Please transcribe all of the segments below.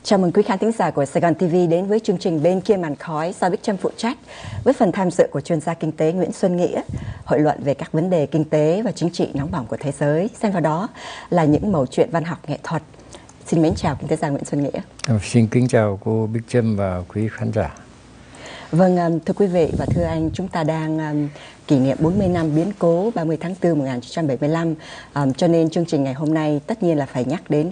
Chào mừng quý khán thính giả của Sài Gòn TV đến với chương trình Bên kia màn khói do Bích Trâm phụ trách, với phần tham dự của chuyên gia kinh tế Nguyễn Xuân Nghĩa, hội luận về các vấn đề kinh tế và chính trị nóng bỏng của thế giới. Xen vào đó là những mẩu chuyện văn học nghệ thuật. Xin mến chào kinh tế gia Nguyễn Xuân Nghĩa. Xin kính chào cô Bích Trâm và quý khán giả. Vâng, thưa quý vị và thưa anh, chúng ta đang kỷ niệm 40 năm biến cố 30 tháng 4 1975, cho nên chương trình ngày hôm nay tất nhiên là phải nhắc đến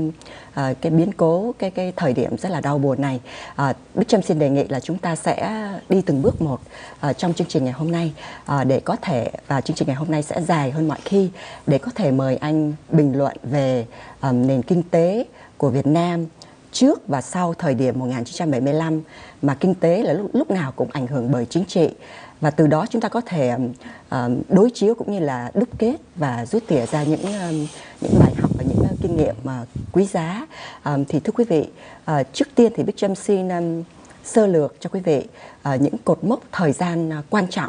cái biến cố, cái thời điểm rất là đau buồn này. Bích Trâm xin đề nghị là chúng ta sẽ đi từng bước một trong chương trình ngày hôm nay, để có thể, và chương trình ngày hôm nay sẽ dài hơn mọi khi, để có thể mời anh bình luận về nền kinh tế của Việt Nam trước và sau thời điểm 1975, mà kinh tế là lúc nào cũng ảnh hưởng bởi chính trị, và từ đó chúng ta có thể đối chiếu cũng như là đúc kết và rút tỉa ra những bài học và những kinh nghiệm quý giá. Thì thưa quý vị, trước tiên thì Bích Trâm xin sơ lược cho quý vị những cột mốc thời gian quan trọng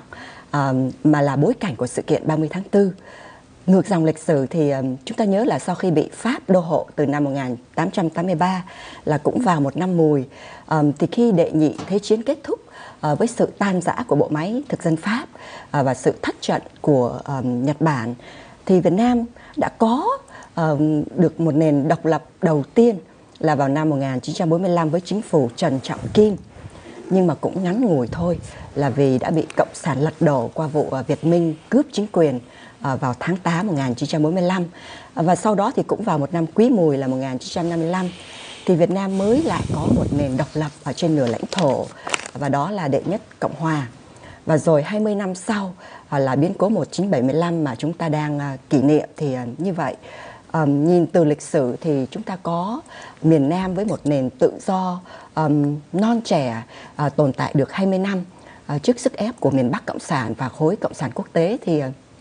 mà là bối cảnh của sự kiện 30 tháng 4. Ngược dòng lịch sử thì chúng ta nhớ là sau khi bị Pháp đô hộ từ năm 1883, là cũng vào một năm Mùi, thì khi đệ nhị Thế chiến kết thúc với sự tan rã của bộ máy thực dân Pháp và sự thất trận của Nhật Bản, thì Việt Nam đã có được một nền độc lập đầu tiên là vào năm 1945 với chính phủ Trần Trọng Kim. Nhưng mà cũng ngắn ngủi thôi, là vì đã bị Cộng sản lật đổ qua vụ Việt Minh cướp chính quyền vào tháng 8 1945. Và sau đó thì cũng vào một năm Quý Mùi là 1955, thì Việt Nam mới lại có một nền độc lập ở trên nửa lãnh thổ, và đó là đệ nhất Cộng Hòa. Và rồi 20 năm sau là biến cố 1975 mà chúng ta đang kỷ niệm. Thì như vậy, nhìn từ lịch sử thì chúng ta có miền Nam với một nền tự do non trẻ tồn tại được 20 năm trước sức ép của miền Bắc Cộng sản và khối Cộng sản quốc tế. Thì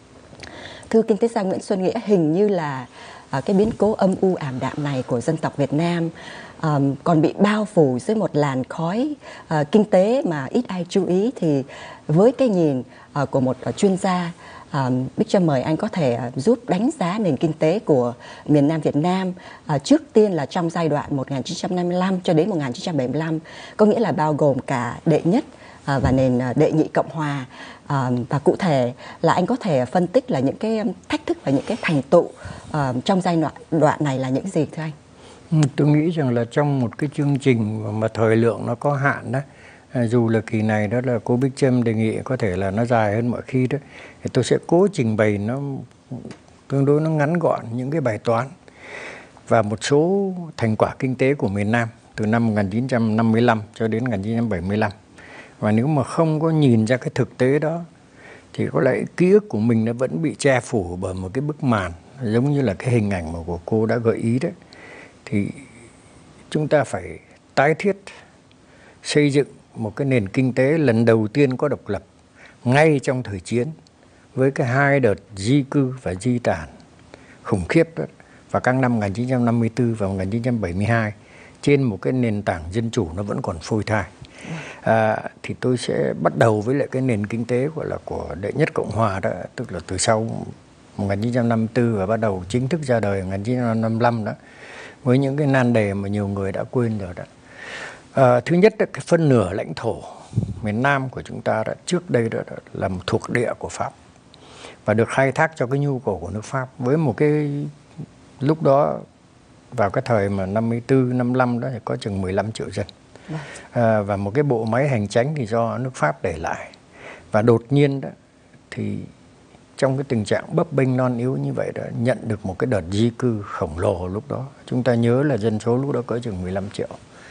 thưa kinh tế gia Nguyễn Xuân Nghĩa, hình như là cái biến cố âm u ảm đạm này của dân tộc Việt Nam còn bị bao phủ dưới một làn khói kinh tế mà ít ai chú ý. Thì với cái nhìn của một chuyên gia, Bích Trâm mời anh có thể giúp đánh giá nền kinh tế của miền Nam Việt Nam trước tiên là trong giai đoạn 1955 cho đến 1975, có nghĩa là bao gồm cả đệ nhất và nền đệ nhị Cộng Hòa, và cụ thể là anh có thể phân tích là những cái thách thức và những cái thành tựu trong giai đoạn này là những gì thưa anh? Tôi nghĩ rằng là trong một cái chương trình mà thời lượng nó có hạn đó, dù là kỳ này đó là cô Bích Trâm đề nghị có thể là nó dài hơn mọi khi đó, thì tôi sẽ cố trình bày nó tương đối nó ngắn gọn những cái bài toán và một số thành quả kinh tế của miền Nam từ năm 1955 cho đến 1975. Và nếu mà không có nhìn ra cái thực tế đó thì có lẽ ký ức của mình nó vẫn bị che phủ bởi một cái bức màn giống như là cái hình ảnh mà của cô đã gợi ý đấy. Thì chúng ta phải tái thiết xây dựng một cái nền kinh tế lần đầu tiên có độc lập ngay trong thời chiến, với cái hai đợt di cư và di tản khủng khiếp đó, vào các năm 1954 và 1972 trên một cái nền tảng dân chủ nó vẫn còn phôi thai. Thì tôi sẽ bắt đầu với lại cái nền kinh tế gọi là của đệ nhất Cộng Hòa đó, tức là từ sau 1954 và bắt đầu chính thức ra đời 1955 đó, với những cái nan đề mà nhiều người đã quên rồi đó. Thứ nhất là cái phân nửa lãnh thổ miền Nam của chúng ta đó, trước đây đó là một thuộc địa của Pháp và được khai thác cho cái nhu cầu của nước Pháp, với một cái lúc đó vào cái thời mà 54, 55 đó thì có chừng 15 triệu dân. Và một cái bộ máy hành chánh thì do nước Pháp để lại. Và đột nhiên đó thì trong cái tình trạng bấp bênh non yếu như vậy đó, nhận được một cái đợt di cư khổng lồ lúc đó. Chúng ta nhớ là dân số lúc đó có chừng 15 triệu.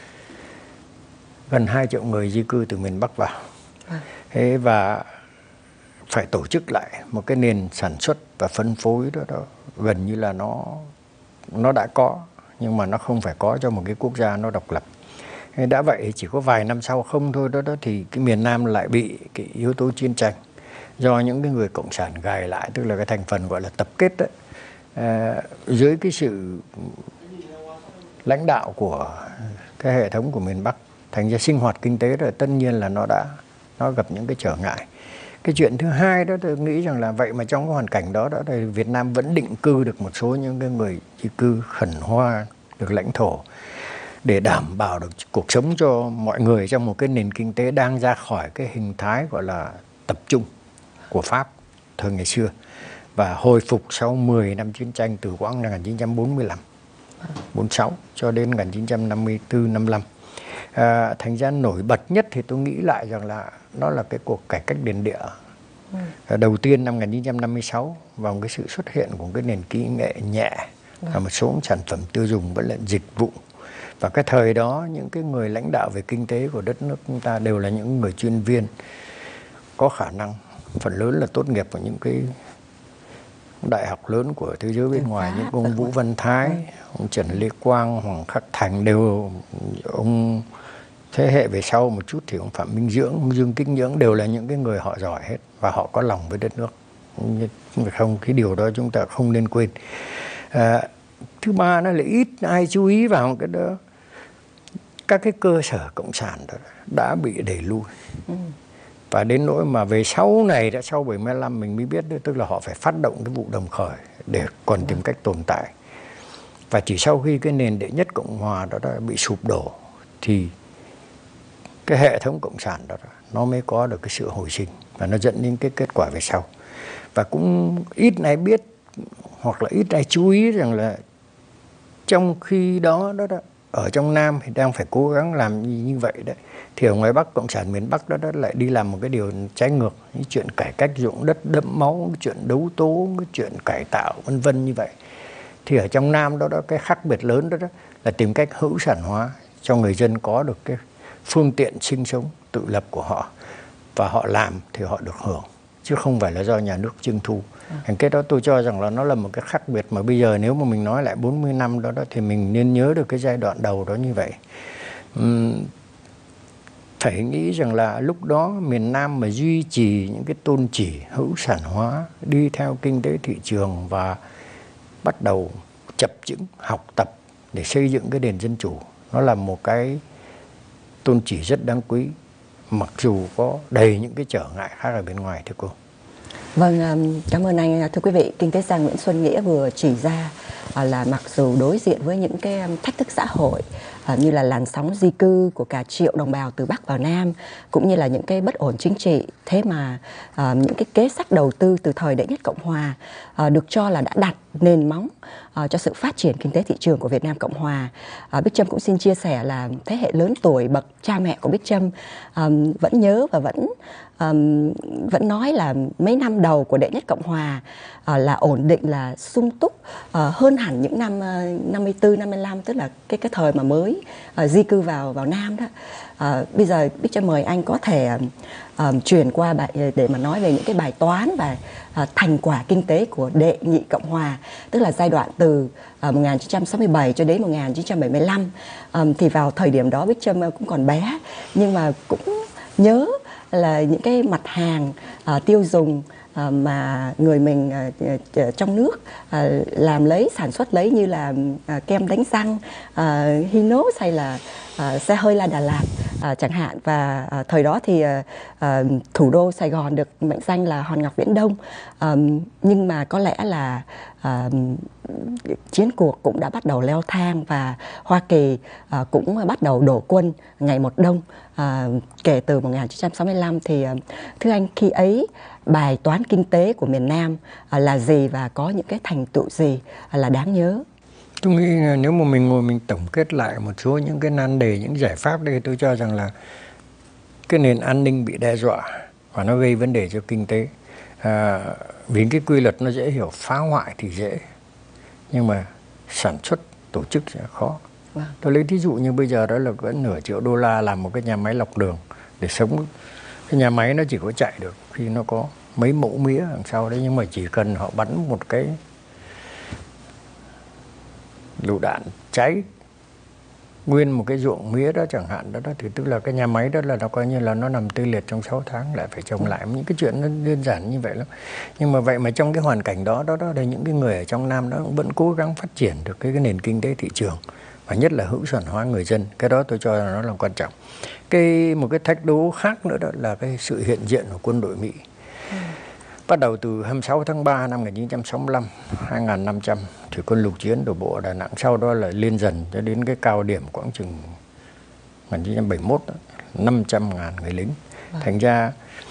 Gần 2 triệu người di cư từ miền Bắc vào. Thế và phải tổ chức lại một cái nền sản xuất và phân phối đó, gần như là nó đã có, nhưng mà nó không phải có cho một cái quốc gia nó độc lập. Đã vậy chỉ có vài năm sau không thôi đó thì cái miền Nam lại bị cái yếu tố chiến tranh do những cái người cộng sản gài lại, tức là cái thành phần gọi là tập kết đó, dưới cái sự lãnh đạo của cái hệ thống của miền Bắc, thành ra sinh hoạt kinh tế rồi tất nhiên là nó gặp những cái trở ngại. Cái chuyện thứ hai đó tôi nghĩ rằng là vậy mà trong cái hoàn cảnh đó thì Việt Nam vẫn định cư được một số những cái người di cư khẩn hoa được lãnh thổ. để đảm bảo được cuộc sống cho mọi người trong một cái nền kinh tế đang ra khỏi cái hình thái gọi là tập trung của Pháp thời ngày xưa và hồi phục sau 10 năm chiến tranh từ khoảng 1945, 46 cho đến 1954, 55. Thành ra nổi bật nhất thì tôi nghĩ lại rằng là nó là cái cuộc cải cách đền địa đầu tiên năm 1956 và một cái sự xuất hiện của cái nền kỹ nghệ nhẹ và một số sản phẩm tiêu dùng vẫn là dịch vụ. Và cái thời đó những cái người lãnh đạo về kinh tế của đất nước chúng ta đều là những người chuyên viên có khả năng, phần lớn là tốt nghiệp ở những cái đại học lớn của thế giới bên ngoài, những ông Vũ Văn Thái, ông Trần Lê Quang, Hoàng Khắc Thành, đều ông thế hệ về sau một chút thì ông Phạm Minh Dưỡng, ông Dương Kinh Nhưỡng đều là những cái người họ giỏi hết và họ có lòng với đất nước. Không, cái điều đó chúng ta không nên quên. Thứ ba nó là ít ai chú ý vào cái đó, các cái cơ sở cộng sản đó đã bị đẩy lui. Và đến nỗi mà về sau này, đã sau 75 mình mới biết, tức là họ phải phát động cái vụ đồng khởi để còn tìm cách tồn tại. Và chỉ sau khi cái nền đệ nhất Cộng Hòa đó đã bị sụp đổ thì cái hệ thống cộng sản đó nó mới có được cái sự hồi sinh và nó dẫn đến cái kết quả về sau. Và cũng ít ai biết hoặc là ít ai chú ý rằng là trong khi đó ở trong Nam thì đang phải cố gắng làm như vậy đấy, thì ở ngoài Bắc, cộng sản miền Bắc đó lại đi làm một cái điều trái ngược, cái chuyện cải cách ruộng đất đẫm máu, cái chuyện đấu tố, cái chuyện cải tạo vân vân như vậy. Thì ở trong Nam đó cái khác biệt lớn đó là tìm cách hữu sản hóa cho người dân có được cái phương tiện sinh sống tự lập của họ, và họ làm thì họ được hưởng chứ không phải là do nhà nước trưng thu. Cái đó tôi cho rằng là nó là một cái khác biệt mà bây giờ nếu mà mình nói lại 40 năm đó thì mình nên nhớ được cái giai đoạn đầu đó như vậy. Phải nghĩ rằng là lúc đó miền Nam mà duy trì những cái tôn chỉ hữu sản hóa, đi theo kinh tế thị trường và bắt đầu chập chững học tập để xây dựng cái nền dân chủ, nó là một cái tôn chỉ rất đáng quý, mặc dù có đầy những cái trở ngại khác ở bên ngoài, thưa cô. Vâng, cảm ơn anh. Thưa quý vị, kinh tế gia Nguyễn Xuân Nghĩa vừa chỉ ra là mặc dù đối diện với những cái thách thức xã hội như là làn sóng di cư của cả triệu đồng bào từ Bắc vào Nam, cũng như là những cái bất ổn chính trị, thế mà những cái kế sách đầu tư từ thời đệ nhất Cộng Hòa được cho là đã đặt nền móng cho sự phát triển kinh tế thị trường của Việt Nam Cộng Hòa. Bích Trâm cũng xin chia sẻ là thế hệ lớn tuổi, bậc cha mẹ của Bích Trâm vẫn nhớ và vẫn nói là mấy năm đầu của đệ nhất Cộng Hòa là ổn định, là sung túc hơn hẳn những năm 54, 55, tức là cái thời mà mới di cư vào Nam đó. Bây giờ Bích Trâm mời anh có thể chuyển qua để mà nói về những cái bài toán và thành quả kinh tế của đệ nhị Cộng Hòa, tức là giai đoạn từ 1967 cho đến 1975. Thì vào thời điểm đó Bích Trâm cũng còn bé, nhưng mà cũng nhớ là những cái mặt hàng tiêu dùng mà người mình trong nước làm lấy, sản xuất lấy, như là kem đánh răng, Hinox hay là xe hơi La Đà Lạt chẳng hạn. Và thời đó thì thủ đô Sài Gòn được mệnh danh là hòn ngọc Viễn Đông. Nhưng mà có lẽ là chiến cuộc cũng đã bắt đầu leo thang và Hoa Kỳ cũng bắt đầu đổ quân ngày một đông kể từ 1965. Thì thưa anh, khi ấy bài toán kinh tế của miền Nam là gì và có những cái thành tựu gì là đáng nhớ? Tôi nghĩ nếu mà mình ngồi mình tổng kết lại một số những cái nan đề, những giải pháp đây, tôi cho rằng là cái nền an ninh bị đe dọa và nó gây vấn đề cho kinh tế. Vì cái quy luật nó dễ hiểu, phá hoại thì dễ, nhưng mà sản xuất, tổ chức sẽ khó. Tôi lấy ví dụ như bây giờ đó là có $1 triệu làm một cái nhà máy lọc đường để sống. Cái nhà máy nó chỉ có chạy được khi nó có mấy mẫu mía đằng sau đấy, nhưng mà chỉ cần họ bắn một cái lựu đạn cháy nguyên một cái ruộng mía đó chẳng hạn đó thì tức là cái nhà máy đó là nó coi như là nó nằm tê liệt trong 6 tháng, lại phải trồng lại. Những cái chuyện nó đơn giản như vậy lắm. Nhưng mà vậy mà trong cái hoàn cảnh đó là những cái người ở trong Nam đó vẫn cố gắng phát triển được cái nền kinh tế thị trường, và nhất là hữu sản hóa người dân. Cái đó tôi cho là nó là quan trọng. Một cái thách đố khác nữa đó là cái sự hiện diện của quân đội Mỹ. Bắt đầu từ 26 tháng 3 năm 1965, 2500 thủy quân lục chiến đổ bộ ở Đà Nẵng, sau đó là lên dần cho đến cái cao điểm khoảng chừng 1971, 500.000 người lính. Thành ra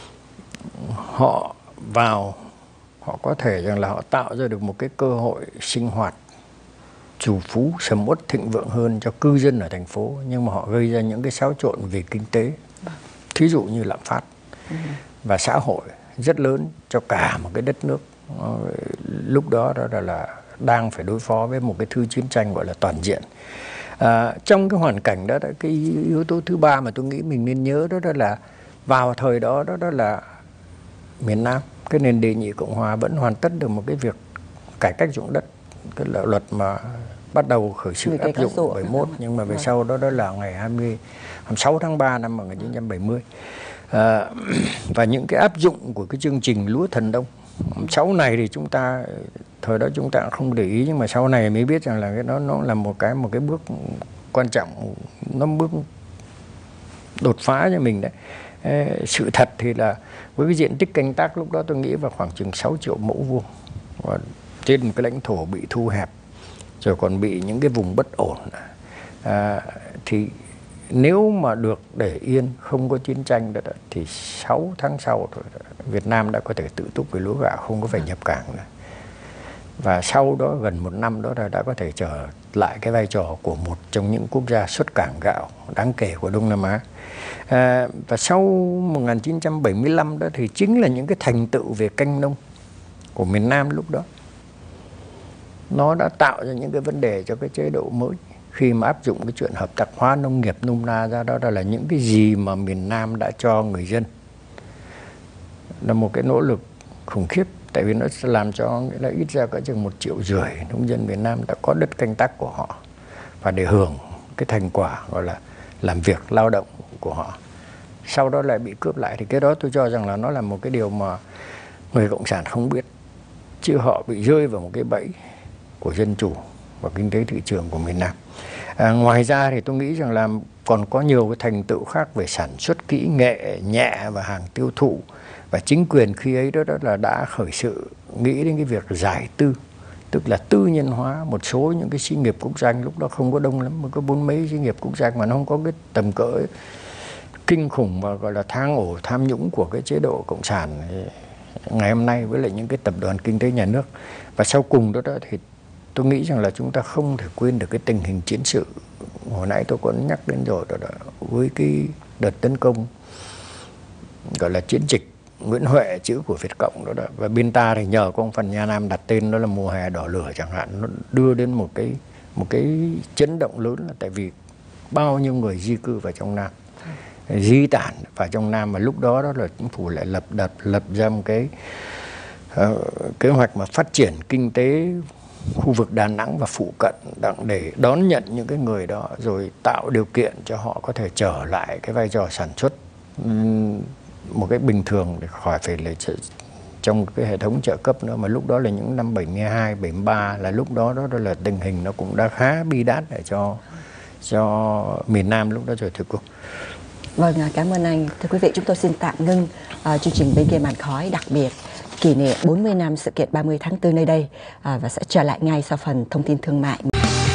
họ vào, họ có thể rằng là họ tạo ra được một cái cơ hội sinh hoạt chủ phú, sầm uất, thịnh vượng hơn cho cư dân ở thành phố, nhưng mà họ gây ra những cái xáo trộn về kinh tế, thí dụ như lạm phát và xã hội rất lớn cho cả một cái đất nước lúc đó là đang phải đối phó với một cái thứ chiến tranh gọi là toàn diện. Trong cái hoàn cảnh đó, cái yếu tố thứ ba mà tôi nghĩ mình nên nhớ đó là vào thời đó là miền Nam, cái nền đệ nhị Cộng Hòa vẫn hoàn tất được một cái việc cải cách ruộng đất, cái luật mà bắt đầu khởi sự áp dụng 71, nhưng mà về sau đó là ngày 26 tháng 3 năm 1970. Và những cái áp dụng của cái chương trình lúa thần đông sau này thì chúng ta, thời đó chúng ta không để ý, nhưng mà sau này mới biết rằng là cái đó nó là một cái bước quan trọng, nó bước đột phá cho mình đấy. Sự thật thì là với cái diện tích canh tác lúc đó tôi nghĩ vào khoảng chừng 6 triệu mẫu vuông, và trên một cái lãnh thổ bị thu hẹp, rồi còn bị những cái vùng bất ổn, thì nếu mà được để yên, không có chiến tranh đó, thì 6 tháng sau thôi, Việt Nam đã có thể tự túc về lúa gạo, không có phải nhập cảng nữa. Và sau đó gần một năm đó đã có thể trở lại cái vai trò của một trong những quốc gia xuất cảng gạo đáng kể của Đông Nam Á. Và sau 1975 đó thì chính là những cái thành tựu về canh nông của miền Nam lúc đó, nó đã tạo ra những cái vấn đề cho cái chế độ mới khi mà áp dụng cái chuyện hợp tác hóa nông nghiệp, nôm na ra đó là những cái gì mà miền Nam đã cho người dân, là một cái nỗ lực khủng khiếp, tại vì nó sẽ làm cho nó ít ra có chừng 1,5 triệu nông dân miền Nam đã có đất canh tác của họ và để hưởng cái thành quả gọi là làm việc lao động của họ, sau đó lại bị cướp lại. Thì cái đó tôi cho rằng là nó là một cái điều mà người cộng sản không biết, chứ họ bị rơi vào một cái bẫy của dân chủ và kinh tế thị trường của miền Nam. Ngoài ra thì tôi nghĩ rằng là còn có nhiều cái thành tựu khác về sản xuất kỹ nghệ nhẹ và hàng tiêu thụ, và chính quyền khi ấy đó là đã khởi sự nghĩ đến cái việc giải tư, tức là tư nhân hóa một số những cái xí nghiệp quốc doanh. Lúc đó không có đông lắm, mà có 40 mấy xí nghiệp quốc doanh mà nó không có cái tầm cỡ kinh khủng và gọi là thang ổ tham nhũng của cái chế độ cộng sản ngày hôm nay với lại những cái tập đoàn kinh tế nhà nước. Và sau cùng đó thì tôi nghĩ rằng là chúng ta không thể quên được cái tình hình chiến sự hồi nãy tôi có nhắc đến rồi đó, với cái đợt tấn công gọi là chiến dịch Nguyễn Huệ chữ của Việt Cộng đó, và bên ta thì nhờ có ông Phần Nha Nam đặt tên đó là mùa hè đỏ lửa chẳng hạn, nó đưa đến một cái chấn động lớn, là tại vì bao nhiêu người di cư vào trong Nam, di tản vào trong Nam, mà lúc đó là chính phủ lại lập ra một cái kế hoạch mà phát triển kinh tế khu vực Đà Nẵng và phụ cận để đón nhận những cái người đó, rồi tạo điều kiện cho họ có thể trở lại cái vai trò sản xuất một cái bình thường, để khỏi phải là trong cái hệ thống trợ cấp nữa. Mà lúc đó là những năm 72, 73 là lúc đó là tình hình nó cũng đã khá bi đát để cho miền Nam lúc đó rồi thưa cô. Vâng, cảm ơn anh. Thưa quý vị, chúng tôi xin tạm ngưng chương trình Bên Kia Màn Khói đặc biệt kỷ niệm 40 năm sự kiện 30 tháng 4 nơi đây, và sẽ trở lại ngay sau phần thông tin thương mại.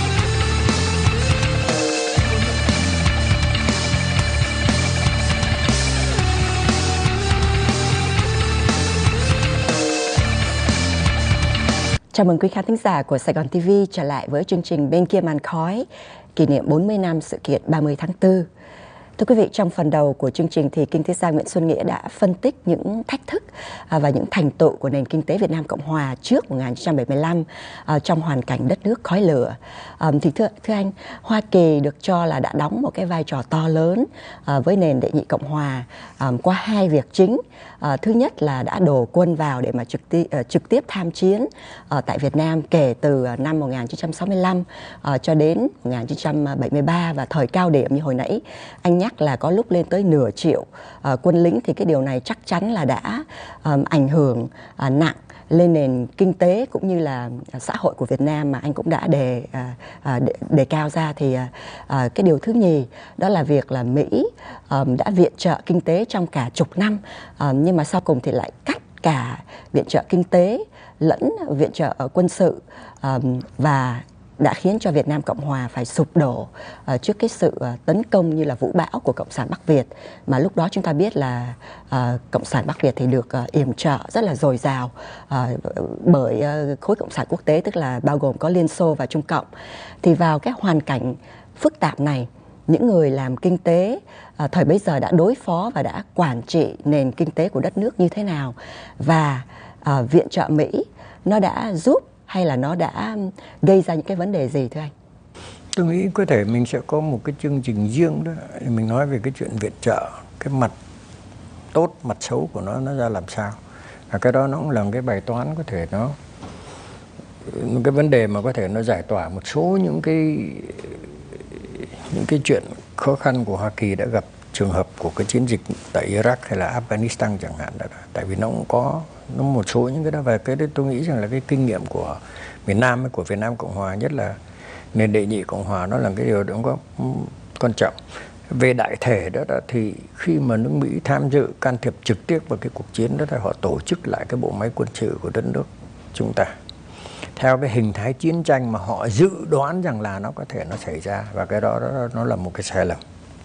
Chào mừng quý khán thính giả của Sài Gòn TV trở lại với chương trình Bên Kia Màn Khói kỷ niệm 40 năm sự kiện 30 tháng 4. Thưa quý vị, trong phần đầu của chương trình thì kinh tế gia Nguyễn Xuân Nghĩa đã phân tích những thách thức và những thành tựu của nền kinh tế Việt Nam Cộng Hòa trước 1975 trong hoàn cảnh đất nước khói lửa. Thì thưa anh, Hoa Kỳ được cho là đã đóng một cái vai trò to lớn với nền đệ nhị Cộng Hòa qua hai việc chính. Thứ nhất là đã đổ quân vào để mà trực tiếp tham chiến tại Việt Nam kể từ năm 1965 cho đến 1973, và thời cao điểm như hồi nãy anh nhắc là có lúc lên tới nửa triệu quân lính, thì cái điều này chắc chắn là đã ảnh hưởng nặng lên nền kinh tế cũng như là xã hội của Việt Nam mà anh cũng đã đề cao ra. Thì cái điều thứ nhì đó là việc là Mỹ đã viện trợ kinh tế trong cả chục năm, nhưng mà sau cùng thì lại cắt cả viện trợ kinh tế lẫn viện trợ quân sự, và đã khiến cho Việt Nam Cộng Hòa phải sụp đổ trước cái sự tấn công như là vũ bão của Cộng sản Bắc Việt. Mà lúc đó chúng ta biết là Cộng sản Bắc Việt thì được yểm trợ rất là dồi dào bởi khối cộng sản quốc tế, tức là bao gồm có Liên Xô và Trung Cộng. Thì vào cái hoàn cảnh phức tạp này, những người làm kinh tế thời bấy giờ đã đối phó và đã quản trị nền kinh tế của đất nước như thế nào? Và viện trợ Mỹ nó đã giúp hay là nó đã gây ra những cái vấn đề gì thưa anh? Tôi nghĩ có thể mình sẽ có một cái chương trình riêng đó, mình nói về cái chuyện viện trợ, cái mặt tốt, mặt xấu của nó ra làm sao. Và cái đó nó cũng là một cái bài toán, có thể nó một cái vấn đề mà có thể nó giải tỏa một số những cái chuyện khó khăn của Hoa Kỳ đã gặp trường hợp của cái chiến dịch tại Iraq hay là Afghanistan chẳng hạn đó. Tại vì nó cũng có một số những cái đó, và cái đấy tôi nghĩ rằng là cái kinh nghiệm của miền Nam, của Việt Nam Cộng Hòa, nhất là nền đệ nhị Cộng Hòa, nó là cái điều đóng góp quan trọng. Về đại thể đó thì khi mà nước Mỹ tham dự can thiệp trực tiếp vào cái cuộc chiến đó, họ tổ chức lại cái bộ máy quân sự của đất nước chúng ta theo cái hình thái chiến tranh mà họ dự đoán rằng là nó có thể nó xảy ra, và cái đó nó là một cái sai lầm.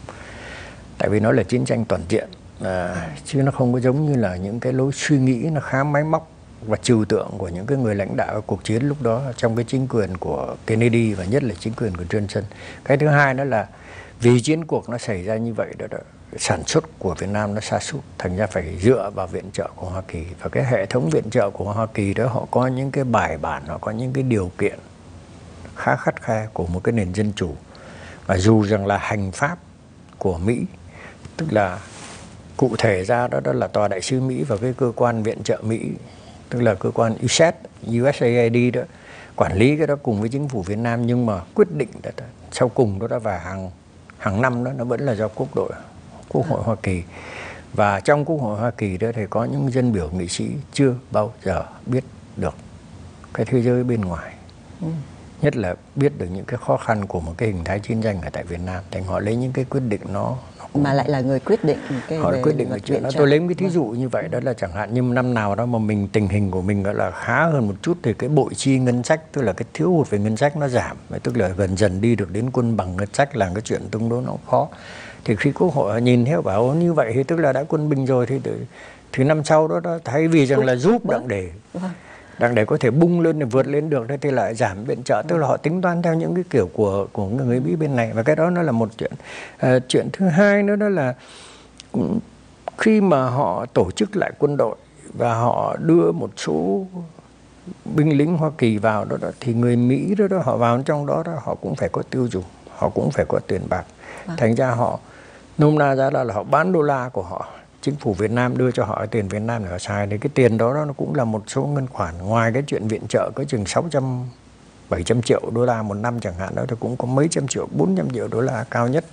Tại vì nó là chiến tranh toàn diện, chứ nó không có giống như là những cái lối suy nghĩ nó khá máy móc và trừu tượng của những cái người lãnh đạo cuộc chiến lúc đó trong cái chính quyền của Kennedy và nhất là chính quyền của Johnson. Cái thứ hai đó là vì chiến cuộc nó xảy ra như vậy đó, sản xuất của Việt Nam nó sa sút, thành ra phải dựa vào viện trợ của Hoa Kỳ. Và cái hệ thống viện trợ của Hoa Kỳ đó, họ có những cái bài bản, họ có những cái điều kiện khá khắt khe của một cái nền dân chủ. Và dù rằng là hành pháp của Mỹ, tức là cụ thể ra đó là Tòa đại sứ Mỹ và cái cơ quan viện trợ Mỹ, tức là cơ quan USAID đó, quản lý cái đó cùng với chính phủ Việt Nam, nhưng mà quyết định đó, sau cùng đó và hàng năm đó nó vẫn là do Quốc hội Hoa Kỳ. Và trong Quốc hội Hoa Kỳ đó thì có những dân biểu nghị sĩ chưa bao giờ biết được cái thế giới bên ngoài, nhất là biết được những cái khó khăn của một cái hình thái chiến tranh ở tại Việt Nam, thành họ lấy những cái quyết định nó mà lại là người quyết định họ quyết định cái chuyện đó. Tôi lấy một cái thí dụ như vậy, đó là chẳng hạn như năm nào đó mà tình hình của mình là khá hơn một chút thì cái bội chi ngân sách, tức là cái thiếu hụt về ngân sách nó giảm, tức là gần dần đi được đến cân bằng ngân sách, là cái chuyện tương đối nó khó. Thì khi Quốc hội nhìn theo bảo như vậy thì tức là đã quân bình rồi, thì năm sau đó thay vì rằng là giúp đặng để có thể bung lên để vượt lên được thì lại giảm viện trợ, tức là họ tính toán theo những cái kiểu của người Mỹ bên này, và cái đó nó là một chuyện. Chuyện thứ hai nữa đó là khi mà họ tổ chức lại quân đội và họ đưa một số binh lính Hoa Kỳ vào đó thì người Mỹ đó họ vào trong đó họ cũng phải có tiêu dùng, họ cũng phải có tiền bạc. Thành ra họ nôm na ra là họ bán đô la của họ, chính phủ Việt Nam đưa cho họ tiền Việt Nam để họ xài, thì cái tiền đó nó cũng là một số ngân khoản. Ngoài cái chuyện viện trợ có chừng 600-700 triệu đô la một năm chẳng hạn đó, thì cũng có mấy trăm triệu, 400 triệu đô la cao nhất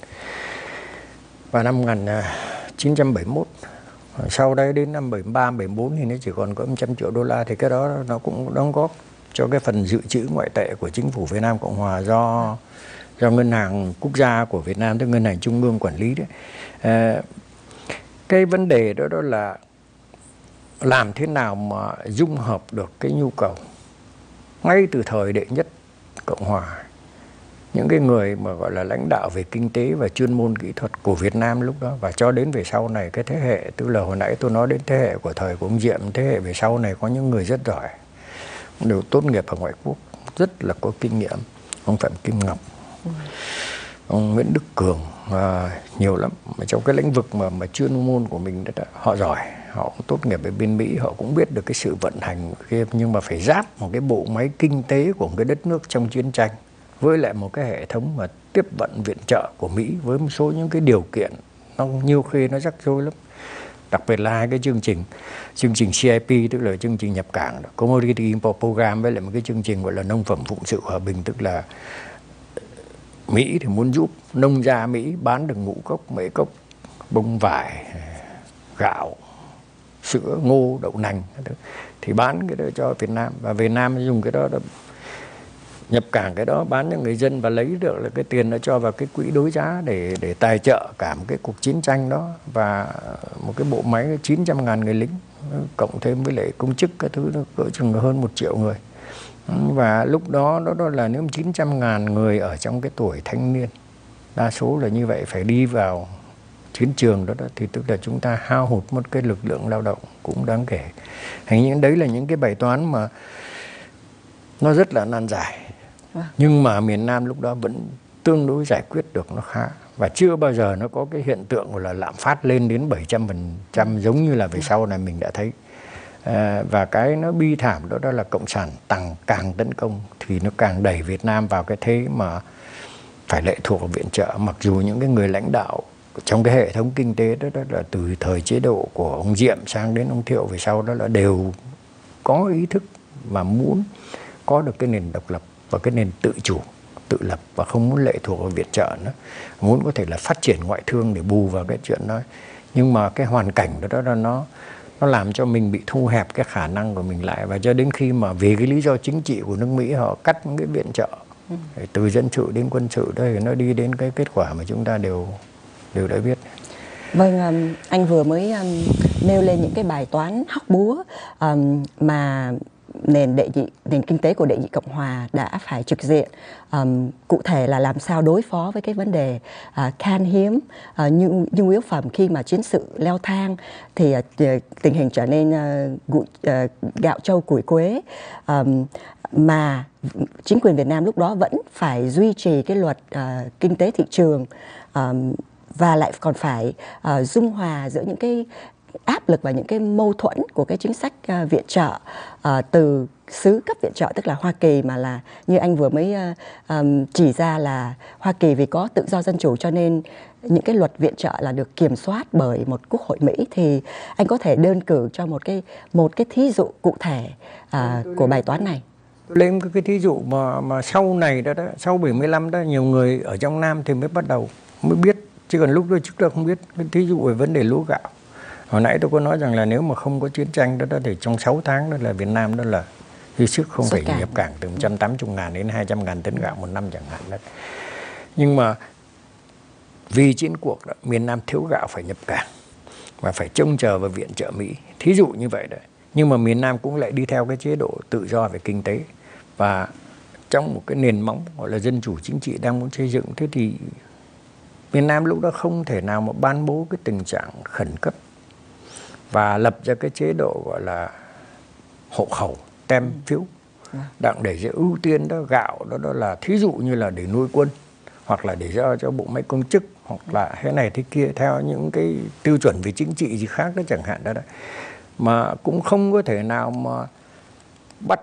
vào năm 1971. Sau đây đến năm 73, 74 thì nó chỉ còn có 100 triệu đô la, thì cái đó nó cũng đóng góp cho cái phần dự trữ ngoại tệ của chính phủ Việt Nam Cộng Hòa do Ngân hàng Quốc gia của Việt Nam, tức Ngân hàng Trung ương quản lý đấy. Cái vấn đề đó là làm thế nào mà dung hợp được cái nhu cầu ngay từ thời đệ nhất Cộng Hòa, những cái người mà gọi là lãnh đạo về kinh tế và chuyên môn kỹ thuật của Việt Nam lúc đó, và cho đến về sau này cái thế hệ, tức là hồi nãy tôi nói đến thế hệ của thời của ông Diệm, thế hệ về sau này có những người rất giỏi, đều tốt nghiệp ở ngoại quốc, rất là có kinh nghiệm. Ông Phạm Kim Ngọc, ông Nguyễn Đức Cường, nhiều lắm. Mà trong cái lĩnh vực mà chuyên môn của mình đó, họ giỏi, họ cũng tốt nghiệp ở bên Mỹ, họ cũng biết được cái sự vận hành kia, nhưng mà phải giáp một cái bộ máy kinh tế của một cái đất nước trong chiến tranh với lại một cái hệ thống mà tiếp vận viện trợ của Mỹ với một số những cái điều kiện nó nhiều khi nó rắc rối lắm. Đặc biệt là hai cái chương trình CIP, tức là chương trình nhập cảng, Commodity Import Program, với lại một cái chương trình gọi là nông phẩm phụng sự hòa bình, tức là Mỹ thì muốn giúp nông gia Mỹ bán được ngũ cốc, mễ cốc, bông vải, gạo, sữa, ngô, đậu nành, thì bán cái đó cho Việt Nam, và Việt Nam dùng cái đó nhập cảng cái đó bán cho người dân và lấy được là cái tiền nó cho vào cái quỹ đối giá để tài trợ cả một cái cuộc chiến tranh đó và một cái bộ máy 900.000 người lính. cộng thêm với lại công chức các thứ nó cỡ chừng hơn 1 triệu người. Và lúc đó là nếu 900.000 người ở trong cái tuổi thanh niên, đa số là như vậy, phải đi vào chiến trường đó, thì tức là chúng ta hao hụt một cái lực lượng lao động cũng đáng kể. Hình như đấy là những cái bài toán mà nó rất là nan giải. Nhưng mà miền Nam lúc đó vẫn tương đối giải quyết được nó khá. Và chưa bao giờ nó có cái hiện tượng là lạm phát lên đến 700% giống như là về sau này mình đã thấy. Và cái nó bi thảm đó là Cộng sản càng tấn công thì nó càng đẩy Việt Nam vào cái thế mà phải lệ thuộc vào viện trợ. Mặc dù những cái người lãnh đạo trong cái hệ thống kinh tế đó là từ thời chế độ của ông Diệm sang đến ông Thiệu về sau đó là đều có ý thức và muốn có được cái nền độc lập và cái nền tự chủ, tự lập, và không muốn lệ thuộc vào viện trợ nữa, muốn có thể là phát triển ngoại thương để bù vào cái chuyện đó. Nhưng mà cái hoàn cảnh đó là nó làm cho mình bị thu hẹp cái khả năng của mình lại, và cho đến khi mà vì cái lý do chính trị của nước Mỹ họ cắt những cái viện trợ từ dân sự đến quân sự, đây nó đi đến cái kết quả mà chúng ta đều đã biết. Vâng, anh vừa mới nêu lên những cái bài toán hóc búa mà nền kinh tế của đệ nhị Cộng hòa đã phải trực diện. Cụ thể là làm sao đối phó với cái vấn đề khan hiếm nhu yếu phẩm khi mà chiến sự leo thang, thì tình hình trở nên gạo trâu củi quế, mà chính quyền Việt Nam lúc đó vẫn phải duy trì cái luật kinh tế thị trường, và lại còn phải dung hòa giữa những cái áp lực và những cái mâu thuẫn của cái chính sách viện trợ từ xứ cấp viện trợ, tức là Hoa Kỳ, mà là như anh vừa mới chỉ ra là Hoa Kỳ vì có tự do dân chủ cho nên những cái luật viện trợ là được kiểm soát bởi một quốc hội Mỹ. Thì anh có thể đơn cử cho một cái thí dụ cụ thể của bài toán này. Lên cái thí dụ mà sau này đó, sau 75 đó, nhiều người ở trong Nam thì mới biết, chứ còn lúc đó trước đó không biết. Cái thí dụ về vấn đề lúa gạo, hồi nãy tôi có nói rằng là nếu mà không có chiến tranh đó thì trong 6 tháng đó là Việt Nam đó là dư sức không phải nhập cảng từ 180.000 đến 200.000 tấn gạo một năm chẳng hạn đó. Nhưng mà vì chiến cuộc đó, miền Nam thiếu gạo phải nhập cảng và phải trông chờ vào viện trợ Mỹ, thí dụ như vậy đấy. Nhưng mà miền Nam cũng lại đi theo cái chế độ tự do về kinh tế, và trong một cái nền móng gọi là dân chủ chính trị đang muốn xây dựng. Thế thì miền Nam lúc đó không thể nào mà ban bố cái tình trạng khẩn cấp và lập ra cái chế độ gọi là hộ khẩu tem phiếu đặng để ưu tiên đó gạo đó là thí dụ như là để nuôi quân, hoặc là để cho bộ máy công chức, hoặc là thế này thế kia theo những cái tiêu chuẩn về chính trị gì khác đó chẳng hạn đó. Mà cũng không có thể nào mà bắt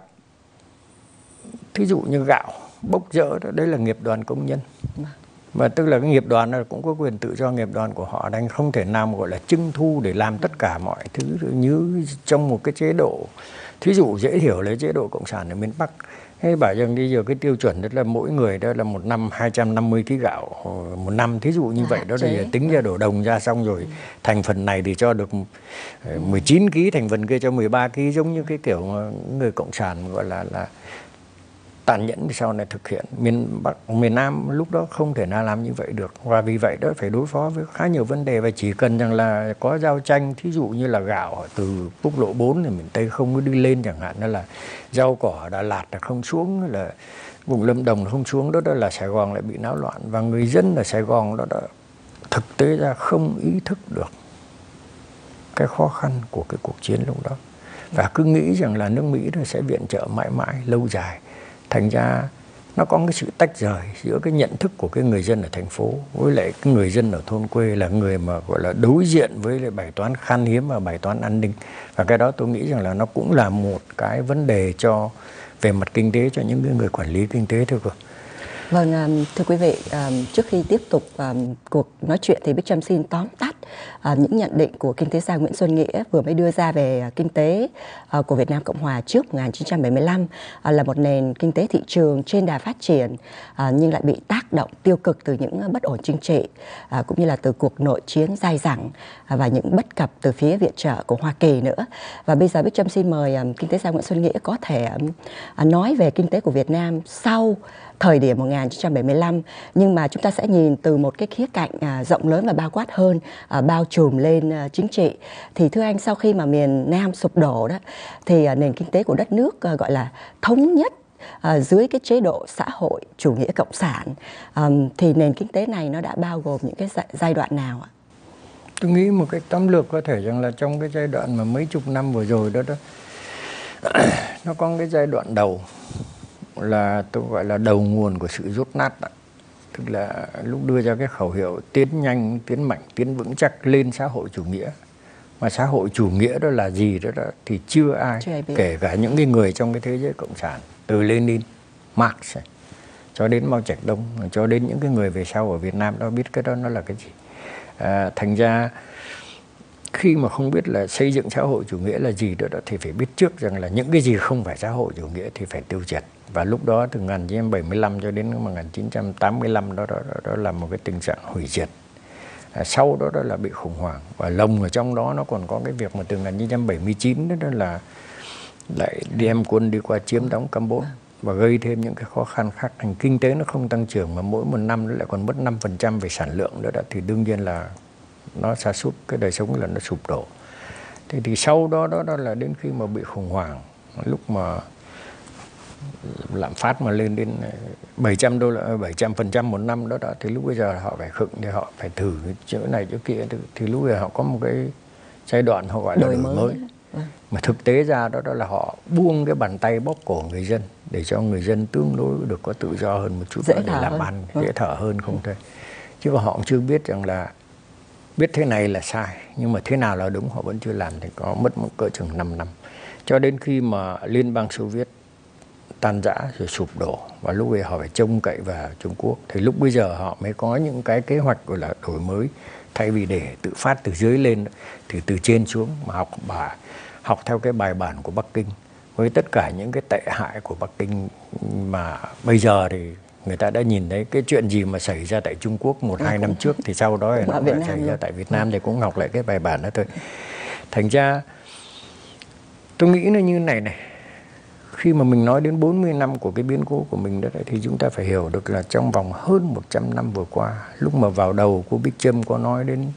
thí dụ như gạo bốc rỡ đó, đấy là nghiệp đoàn công nhân. Và tức là cái nghiệp đoàn này cũng có quyền tự do nghiệp đoàn của họ, đang không thể nào mà gọi là trưng thu để làm tất cả mọi thứ như trong một cái chế độ, thí dụ dễ hiểu là chế độ cộng sản ở miền Bắc. Hay bảo rằng bây giờ cái tiêu chuẩn đó là mỗi người đó là một năm 250 kg gạo một năm, thí dụ như vậy đó, bây giờ tính ra đổ đồng ra xong rồi thành phần này thì cho được 19 kg, thành phần kia cho 13 kg, giống như cái kiểu người cộng sản gọi là tàn nhẫn thì sau này thực hiện. Miền Bắc, miền Nam lúc đó không thể nào làm như vậy được, và vì vậy đó phải đối phó với khá nhiều vấn đề. Và chỉ cần rằng là có giao tranh, thí dụ như là gạo từ quốc lộ 4 thì miền Tây không có đi lên chẳng hạn, đó là rau cỏ ở Đà Lạt là không xuống, là vùng Lâm Đồng không xuống, đó là Sài Gòn lại bị náo loạn. Và người dân ở Sài Gòn đó thực tế ra không ý thức được cái khó khăn của cái cuộc chiến lúc đó, và cứ nghĩ rằng là nước Mỹ nó sẽ viện trợ mãi mãi lâu dài. Thành ra nó có cái sự tách rời giữa cái nhận thức của cái người dân ở thành phố với lại cái người dân ở thôn quê, là người mà gọi là đối diện với lại bài toán khan hiếm và bài toán an ninh. Và cái đó tôi nghĩ rằng là nó cũng là một cái vấn đề về mặt kinh tế cho những người quản lý kinh tế thôi cơ. Vâng, thưa quý vị, trước khi tiếp tục cuộc nói chuyện thì Bích Trâm xin tóm tắt những nhận định của kinh tế gia Nguyễn Xuân Nghĩa vừa mới đưa ra về kinh tế của Việt Nam Cộng Hòa trước 1975, là một nền kinh tế thị trường trên đà phát triển nhưng lại bị tác động tiêu cực từ những bất ổn chính trị cũng như là từ cuộc nội chiến dai dẳng và những bất cập từ phía viện trợ của Hoa Kỳ nữa. Và bây giờ Bích Trâm xin mời kinh tế gia Nguyễn Xuân Nghĩa có thể nói về kinh tế của Việt Nam sau thời điểm 1975, nhưng mà chúng ta sẽ nhìn từ một cái khía cạnh rộng lớn và bao quát hơn bao trùm lên chính trị. Thì thưa anh, sau khi mà miền Nam sụp đổ đó thì nền kinh tế của đất nước gọi là thống nhất dưới cái chế độ xã hội chủ nghĩa cộng sản, thì nền kinh tế này nó đã bao gồm những cái giai đoạn nào ạ? Tôi nghĩ một cách tóm lược có thể rằng là trong cái giai đoạn mà mấy chục năm vừa rồi đó nó có cái giai đoạn đầu là tôi gọi là đầu nguồn của sự rốt nát đó. Tức là lúc đưa ra cái khẩu hiệu tiến nhanh, tiến mạnh, tiến vững chắc lên xã hội chủ nghĩa. Mà xã hội chủ nghĩa đó là gì đó thì chưa ai kể cả những cái người trong cái thế giới cộng sản, từ Lenin, Marx cho đến Mao Trạch-đông, cho đến những cái người về sau ở Việt Nam đó biết cái đó nó là cái gì. Thành ra khi mà không biết là xây dựng xã hội chủ nghĩa là gì đó thì phải biết trước rằng là những cái gì không phải xã hội chủ nghĩa thì phải tiêu diệt. Và lúc đó từ 1975 cho đến 1985 đó là một cái tình trạng hủy diệt. Sau đó là bị khủng hoảng, và lồng ở trong đó nó còn có cái việc mà từ 1979 đó là lại đem quân đi qua chiếm đóng Campuchia và gây thêm những cái khó khăn khác. Thành kinh tế nó không tăng trưởng mà mỗi một năm nó lại còn mất 5% về sản lượng đó thì đương nhiên là nó sa sút, cái đời sống là nó sụp đổ. Thì sau đó là đến khi mà bị khủng hoảng, lúc mà lạm phát mà lên đến 700% một năm đó thì lúc bây giờ họ phải khựng để họ phải thử chỗ này chỗ kia, thì lúc bây giờ họ có một cái giai đoạn họ gọi là đổi mới. Mà thực tế ra đó là họ buông cái bàn tay bóp cổ người dân để cho người dân tương đối được có tự do hơn một chút để làm ăn, dễ thở hơn không thôi. Chứ họ cũng chưa biết rằng là biết thế này là sai, nhưng mà thế nào là đúng họ vẫn chưa làm, thì có mất một cỡ chừng 5 năm. Cho đến khi mà Liên bang Xô Viết tan rã rồi sụp đổ, và lúc bây giờ họ phải trông cậy vào Trung Quốc, thì lúc bây giờ họ mới có những cái kế hoạch gọi là đổi mới. Thay vì để tự phát từ dưới lên thì từ trên xuống mà học theo cái bài bản của Bắc Kinh, với tất cả những cái tệ hại của Bắc Kinh. Mà bây giờ thì người ta đã nhìn thấy cái chuyện gì mà xảy ra tại Trung Quốc 1-2 năm trước thì sau đó nó lại xảy ra tại Việt Nam, thì cũng học lại cái bài bản đó thôi. Thành ra tôi nghĩ nó như này. Khi mà mình nói đến 40 năm của cái biến cố của mình đó thì chúng ta phải hiểu được là trong vòng hơn 100 năm vừa qua, lúc mà vào đầu cô Bích Trâm có nói đến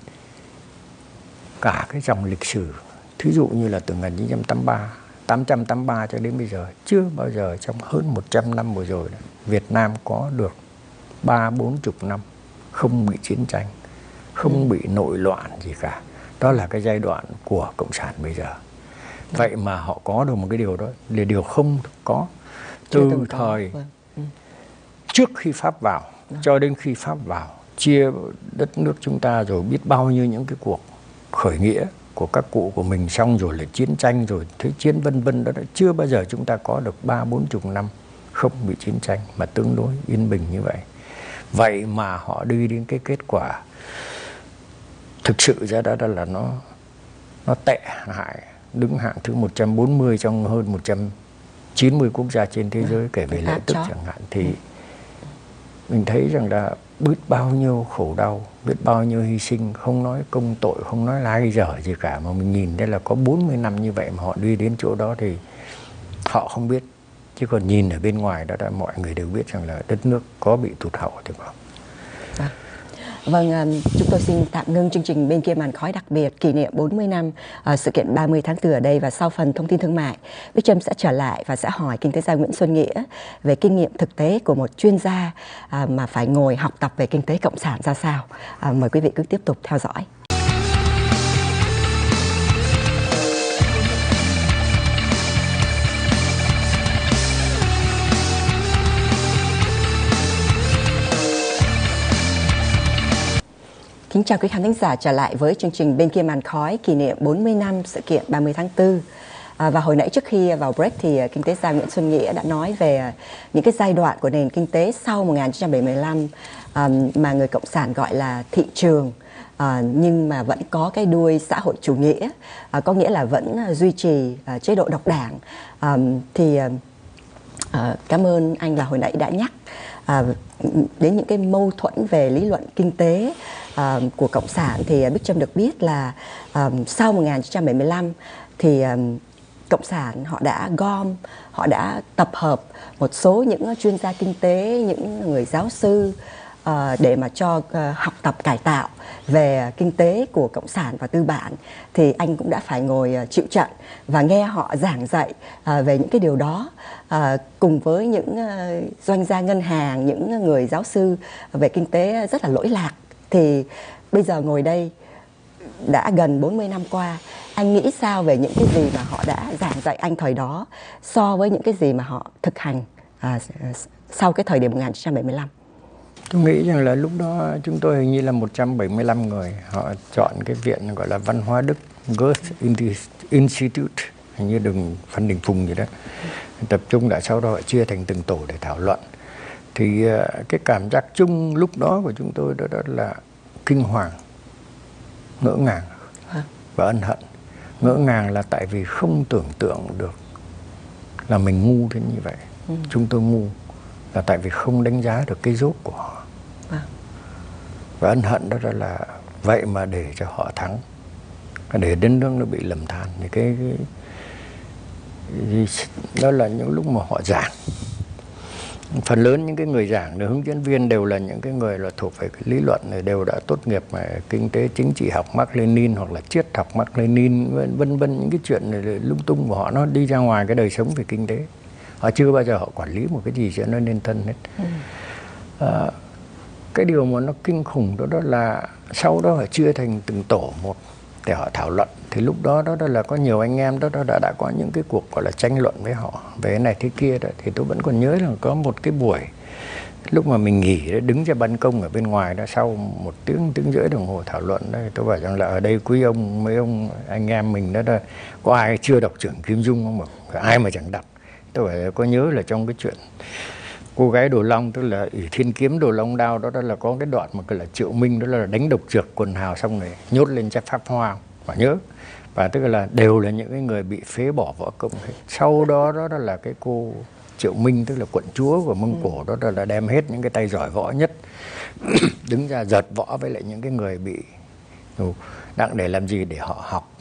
cả cái dòng lịch sử, thí dụ như là từ 883 cho đến bây giờ, chưa bao giờ trong hơn 100 năm vừa rồi Việt Nam có được 30-40 năm không bị chiến tranh, không bị nội loạn gì cả. Đó là cái giai đoạn của Cộng sản bây giờ. Vậy mà họ có được một cái điều đó là điều không có từ thời trước khi Pháp vào cho đến khi Pháp vào chia đất nước chúng ta, rồi biết bao nhiêu những cái cuộc khởi nghĩa của các cụ của mình, xong rồi là chiến tranh, rồi thế chiến vân vân đó, chưa bao giờ chúng ta có được 30-40 năm không bị chiến tranh mà tương đối yên bình như vậy. Vậy mà họ đi đến cái kết quả thực sự ra đó là nó tệ hại, đứng hạng thứ 140 trong hơn 190 quốc gia trên thế giới kể về lợi tức chẳng hạn. Thì mình thấy rằng là biết bao nhiêu khổ đau, biết bao nhiêu hy sinh, không nói công tội, không nói lai dở gì cả, mà mình nhìn đây là có 40 năm như vậy mà họ đi đến chỗ đó thì họ không biết. Chứ còn nhìn ở bên ngoài đó mọi người đều biết rằng là đất nước có bị tụt hậu thì không. Vâng, chúng tôi xin tạm ngưng chương trình Bên Kia Màn Khói đặc biệt kỷ niệm 40 năm sự kiện 30 tháng 4 ở đây. Và sau phần thông tin thương mại, Bích Trâm sẽ trở lại và sẽ hỏi kinh tế gia Nguyễn Xuân Nghĩa về kinh nghiệm thực tế của một chuyên gia mà phải ngồi học tập về kinh tế cộng sản ra sao. Mời quý vị cứ tiếp tục theo dõi. Kính chào quý khán thính giả, trở lại với chương trình Bên Kia Màn Khói kỷ niệm 40 năm sự kiện 30 tháng 4. Và hồi nãy trước khi vào break thì kinh tế gia Nguyễn Xuân Nghĩa đã nói về những cái giai đoạn của nền kinh tế sau 1975 mà người Cộng sản gọi là thị trường, nhưng mà vẫn có cái đuôi xã hội chủ nghĩa, có nghĩa là vẫn duy trì chế độ độc đảng. Cảm ơn anh là hồi nãy đã nhắc đến những cái mâu thuẫn về lý luận kinh tế của Cộng sản. Thì Bích Trâm được biết là sau 1975 thì Cộng sản họ đã tập hợp một số những chuyên gia kinh tế, những người giáo sư để mà cho học tập cải tạo về kinh tế của cộng sản và tư bản, thì anh cũng đã phải ngồi chịu trận và nghe họ giảng dạy về những cái điều đó, cùng với những doanh gia ngân hàng, những người giáo sư về kinh tế rất là lỗi lạc. Thì bây giờ ngồi đây đã gần 40 năm qua, anh nghĩ sao về những cái gì mà họ đã giảng dạy anh thời đó so với những cái gì mà họ thực hành sau cái thời điểm 1975? Tôi nghĩ rằng là lúc đó chúng tôi hình như là 175 người, họ chọn cái viện gọi là Văn hóa Đức, Goethe Institute, hình như đường Phan Đình Phùng gì đó, tập trung lại, sau đó họ chia thành từng tổ để thảo luận. Thì cái cảm giác chung lúc đó của chúng tôi đó là kinh hoàng, ngỡ ngàng và ân hận. Ngỡ ngàng là tại vì không tưởng tượng được là mình ngu đến như vậy. Chúng tôi ngu là tại vì không đánh giá được cái dốt của họ. Và ân hận đó là vậy mà để cho họ thắng, để đến nước nó bị lầm than. Thì đó là những lúc mà họ giảng. Phần lớn những cái người giảng, hướng dẫn viên đều là những cái người là thuộc về cái lý luận này, đều đã tốt nghiệp mà kinh tế chính trị học Mác Lênin hoặc là triết học Mác Lênin, vân vân, những cái chuyện này lung tung của họ, nó đi ra ngoài cái đời sống về kinh tế. Họ chưa bao giờ họ quản lý một cái gì cho nó nên thân hết. Cái điều mà nó kinh khủng đó là sau đó họ chia thành từng tổ một để họ thảo luận. Thì lúc đó là có nhiều anh em đó đã có những cái cuộc gọi là tranh luận với họ về cái này thế kia đó. Thì tôi vẫn còn nhớ là có một cái buổi lúc mà mình nghỉ đó, đứng ra ban công ở bên ngoài đó, sau 1 tiếng rưỡi đồng hồ thảo luận đó, tôi bảo rằng là ở đây quý ông, mấy ông anh em mình đó có ai chưa đọc Trưởng Kim Dung không, mà ai mà chẳng đọc. Tôi phải có nhớ là trong cái chuyện cô gái Đồ Long, tức là Ủy Thiên Kiếm Đồ Long Đao đó là có cái đoạn mà gọi là Triệu Minh đó là đánh độc trược quần hào xong rồi nhốt lên cho Pháp Hoa, và nhớ. Và tức là đều là những cái người bị phế bỏ võ công hết. Sau đó là cái cô Triệu Minh, tức là quận chúa của Mông Cổ đó là đem hết những cái tay giỏi võ nhất đứng ra giật võ với lại những cái người bị đặng để làm gì, để họ học.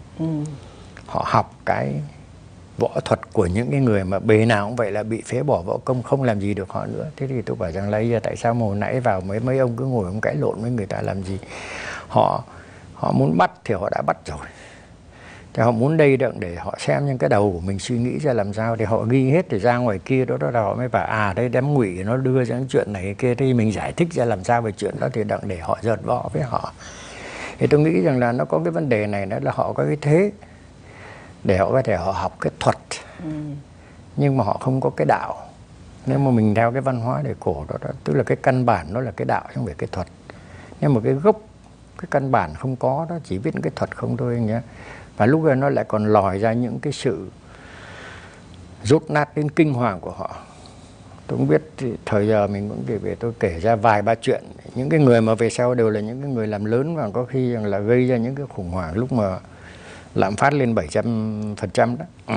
Họ học cái võ thuật của những cái người mà bề nào cũng vậy, là bị phế bỏ võ công, không làm gì được họ nữa. Thế thì tôi bảo rằng là tại sao hồi nãy vào mấy ông cứ ngồi ông cãi lộn với người ta làm gì? Họ muốn bắt thì họ đã bắt rồi. Thì họ muốn đây đặng để họ xem những cái đầu của mình suy nghĩ ra làm sao, thì họ ghi hết, thì ra ngoài kia đó là họ mới bảo đây đám ngụy nó đưa ra những chuyện này kia, thì mình giải thích ra làm sao về chuyện đó, thì đặng để họ giật võ với họ. Thì tôi nghĩ rằng là nó có cái vấn đề này, đó là họ có cái thế để họ có thể họ học cái thuật, nhưng mà họ không có cái đạo. Nếu mà mình theo cái văn hóa để cổ đó, tức là cái căn bản nó là cái đạo chứ không phải cái thuật. Nhưng mà cái gốc, cái căn bản không có đó, chỉ biết cái thuật không thôi anh nhé. Và lúc đó nó lại còn lòi ra những cái sự rốt nát đến kinh hoàng của họ. Tôi không biết thì thời giờ mình cũng về tôi kể ra vài ba chuyện. Những cái người mà về sau đều là những cái người làm lớn, và có khi là gây ra những cái khủng hoảng lúc mà lạm phát lên 700% đó.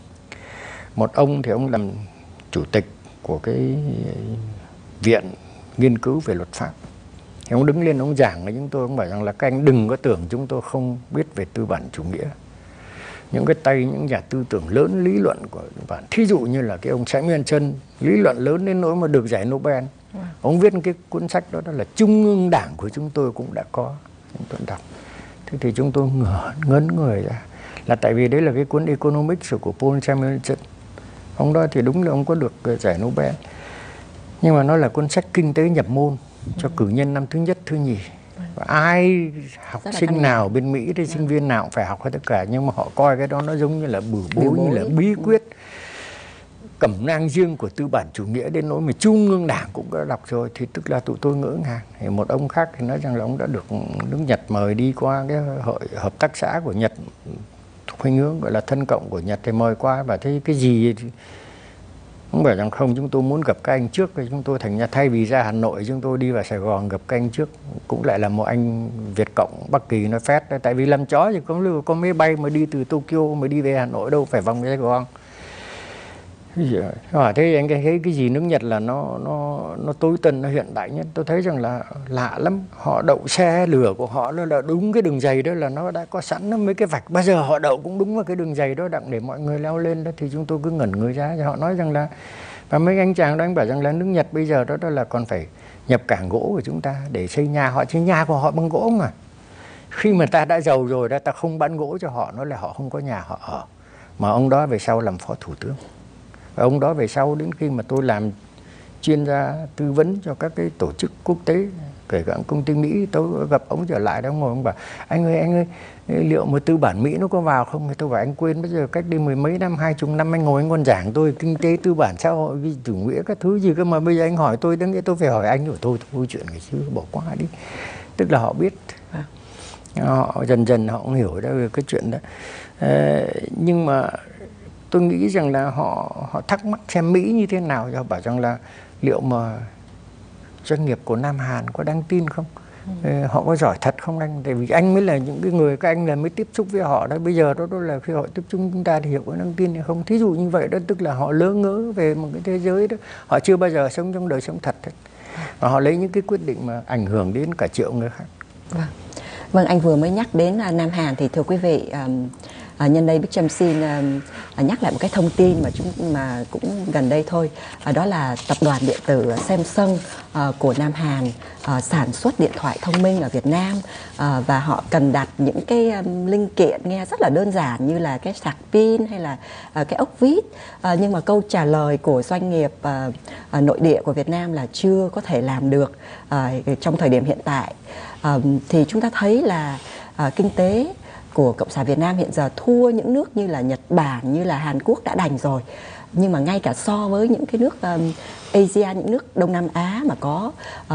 Một ông thì ông làm chủ tịch của cái viện nghiên cứu về luật pháp. Thì ông đứng lên ông giảng với chúng tôi, ông bảo rằng là các anh đừng có tưởng chúng tôi không biết về tư bản chủ nghĩa. Những cái tay những nhà tư tưởng lớn lý luận của bạn, thí dụ như là cái ông Samuel Johnson, lý luận lớn đến nỗi mà được giải Nobel. Ông viết cái cuốn sách đó là Trung ương Đảng của chúng tôi cũng đã có, chúng tôi đọc. Thế thì chúng tôi ngấn người ra, là tại vì đấy là cái cuốn Economics của Paul Samuelson. Ông đó thì đúng là ông có được giải Nobel, nhưng mà nó là cuốn sách kinh tế nhập môn cho cử nhân năm thứ nhất, thứ nhì. Và ai học sinh nào bên Mỹ thì sinh viên nào cũng phải học hết tất cả, nhưng mà họ coi cái đó nó giống như là bừa bối, như là bí quyết cẩm nang riêng của tư bản chủ nghĩa, đến nỗi mà Trung ương Đảng cũng đã đọc rồi. Thì tức là tụi tôi ngỡ ngàng. Thì một ông khác thì nói rằng là ông đã được nước Nhật mời đi qua cái hội hợp tác xã của Nhật, khuynh hướng gọi là thân cộng của Nhật, thì mời qua và thấy cái gì thì ông bảo rằng không, chúng tôi muốn gặp các anh trước. Thì chúng tôi thành ra thay vì ra Hà Nội, chúng tôi đi vào Sài Gòn gặp các anh trước. Cũng lại là một anh Việt Cộng Bắc Kỳ nói phét, tại vì làm chó thì có máy bay mà đi từ Tokyo mà đi về Hà Nội đâu phải vòng Sài Gòn. Thế anh cái gì nước Nhật là nó tối tân, nó hiện đại nhất. Tôi thấy rằng là lạ lắm. Họ đậu xe lửa của họ là đúng cái đường dày đó, là nó đã có sẵn mấy cái vạch. Bao giờ họ đậu cũng đúng vào cái đường dày đó đặng để mọi người leo lên đó. Thì chúng tôi cứ ngẩn người ra. Họ nói rằng là, và mấy anh chàng đó anh bảo rằng là nước Nhật bây giờ đó là còn phải nhập cảng gỗ của chúng ta để xây nhà. Họ xây nhà của họ bằng gỗ mà. Khi mà ta đã giàu rồi đó, ta không bán gỗ cho họ, nó là họ không có nhà họ ở. Mà ông đó về sau làm phó thủ tướng. Và ông đó về sau đến khi mà tôi làm chuyên gia tư vấn cho các cái tổ chức quốc tế, kể cả công ty Mỹ, tôi gặp ông trở lại đó, ông ngồi ông bảo anh ơi, liệu mà tư bản Mỹ nó có vào không? Thì tôi bảo anh quên, bây giờ cách đây mười mấy năm, 20 năm anh ngồi anh còn giảng tôi kinh tế tư bản xã hội chủ nghĩa các thứ gì cơ, mà bây giờ anh hỏi tôi, đáng nghĩa tôi phải hỏi anh, của tôi thôi chuyện ngày xưa bỏ qua đi. Tức là họ biết, họ dần dần họ cũng hiểu ra về cái chuyện đó. Nhưng mà tôi nghĩ rằng là họ thắc mắc xem Mỹ như thế nào, họ bảo rằng là liệu mà doanh nghiệp của Nam Hàn có đáng tin không? Họ có giỏi thật không anh? Tại vì anh mới là những cái người, các anh là mới tiếp xúc với họ đó. Bây giờ đó là khi họ tiếp xúc chúng ta thì hiểu có đáng tin hay không? Thí dụ như vậy đó, tức là họ lỡ ngỡ về một cái thế giới đó. Họ chưa bao giờ sống trong đời sống thật hết. Và họ lấy những cái quyết định mà ảnh hưởng đến cả triệu người khác. Vâng, anh vừa mới nhắc đến Nam Hàn thì thưa quý vị, nhân đây Bích Trâm xin nhắc lại một cái thông tin mà cũng gần đây thôi. Đó là tập đoàn điện tử Samsung của Nam Hàn sản xuất điện thoại thông minh ở Việt Nam, và họ cần đặt những cái linh kiện nghe rất là đơn giản như là cái sạc pin hay là cái ốc vít, nhưng mà câu trả lời của doanh nghiệp nội địa của Việt Nam là chưa có thể làm được trong thời điểm hiện tại. Thì chúng ta thấy là kinh tế của Cộng sản Việt Nam hiện giờ thua những nước như là Nhật Bản, như là Hàn Quốc đã đành rồi. Nhưng mà ngay cả so với những cái nước Asia, những nước Đông Nam Á mà có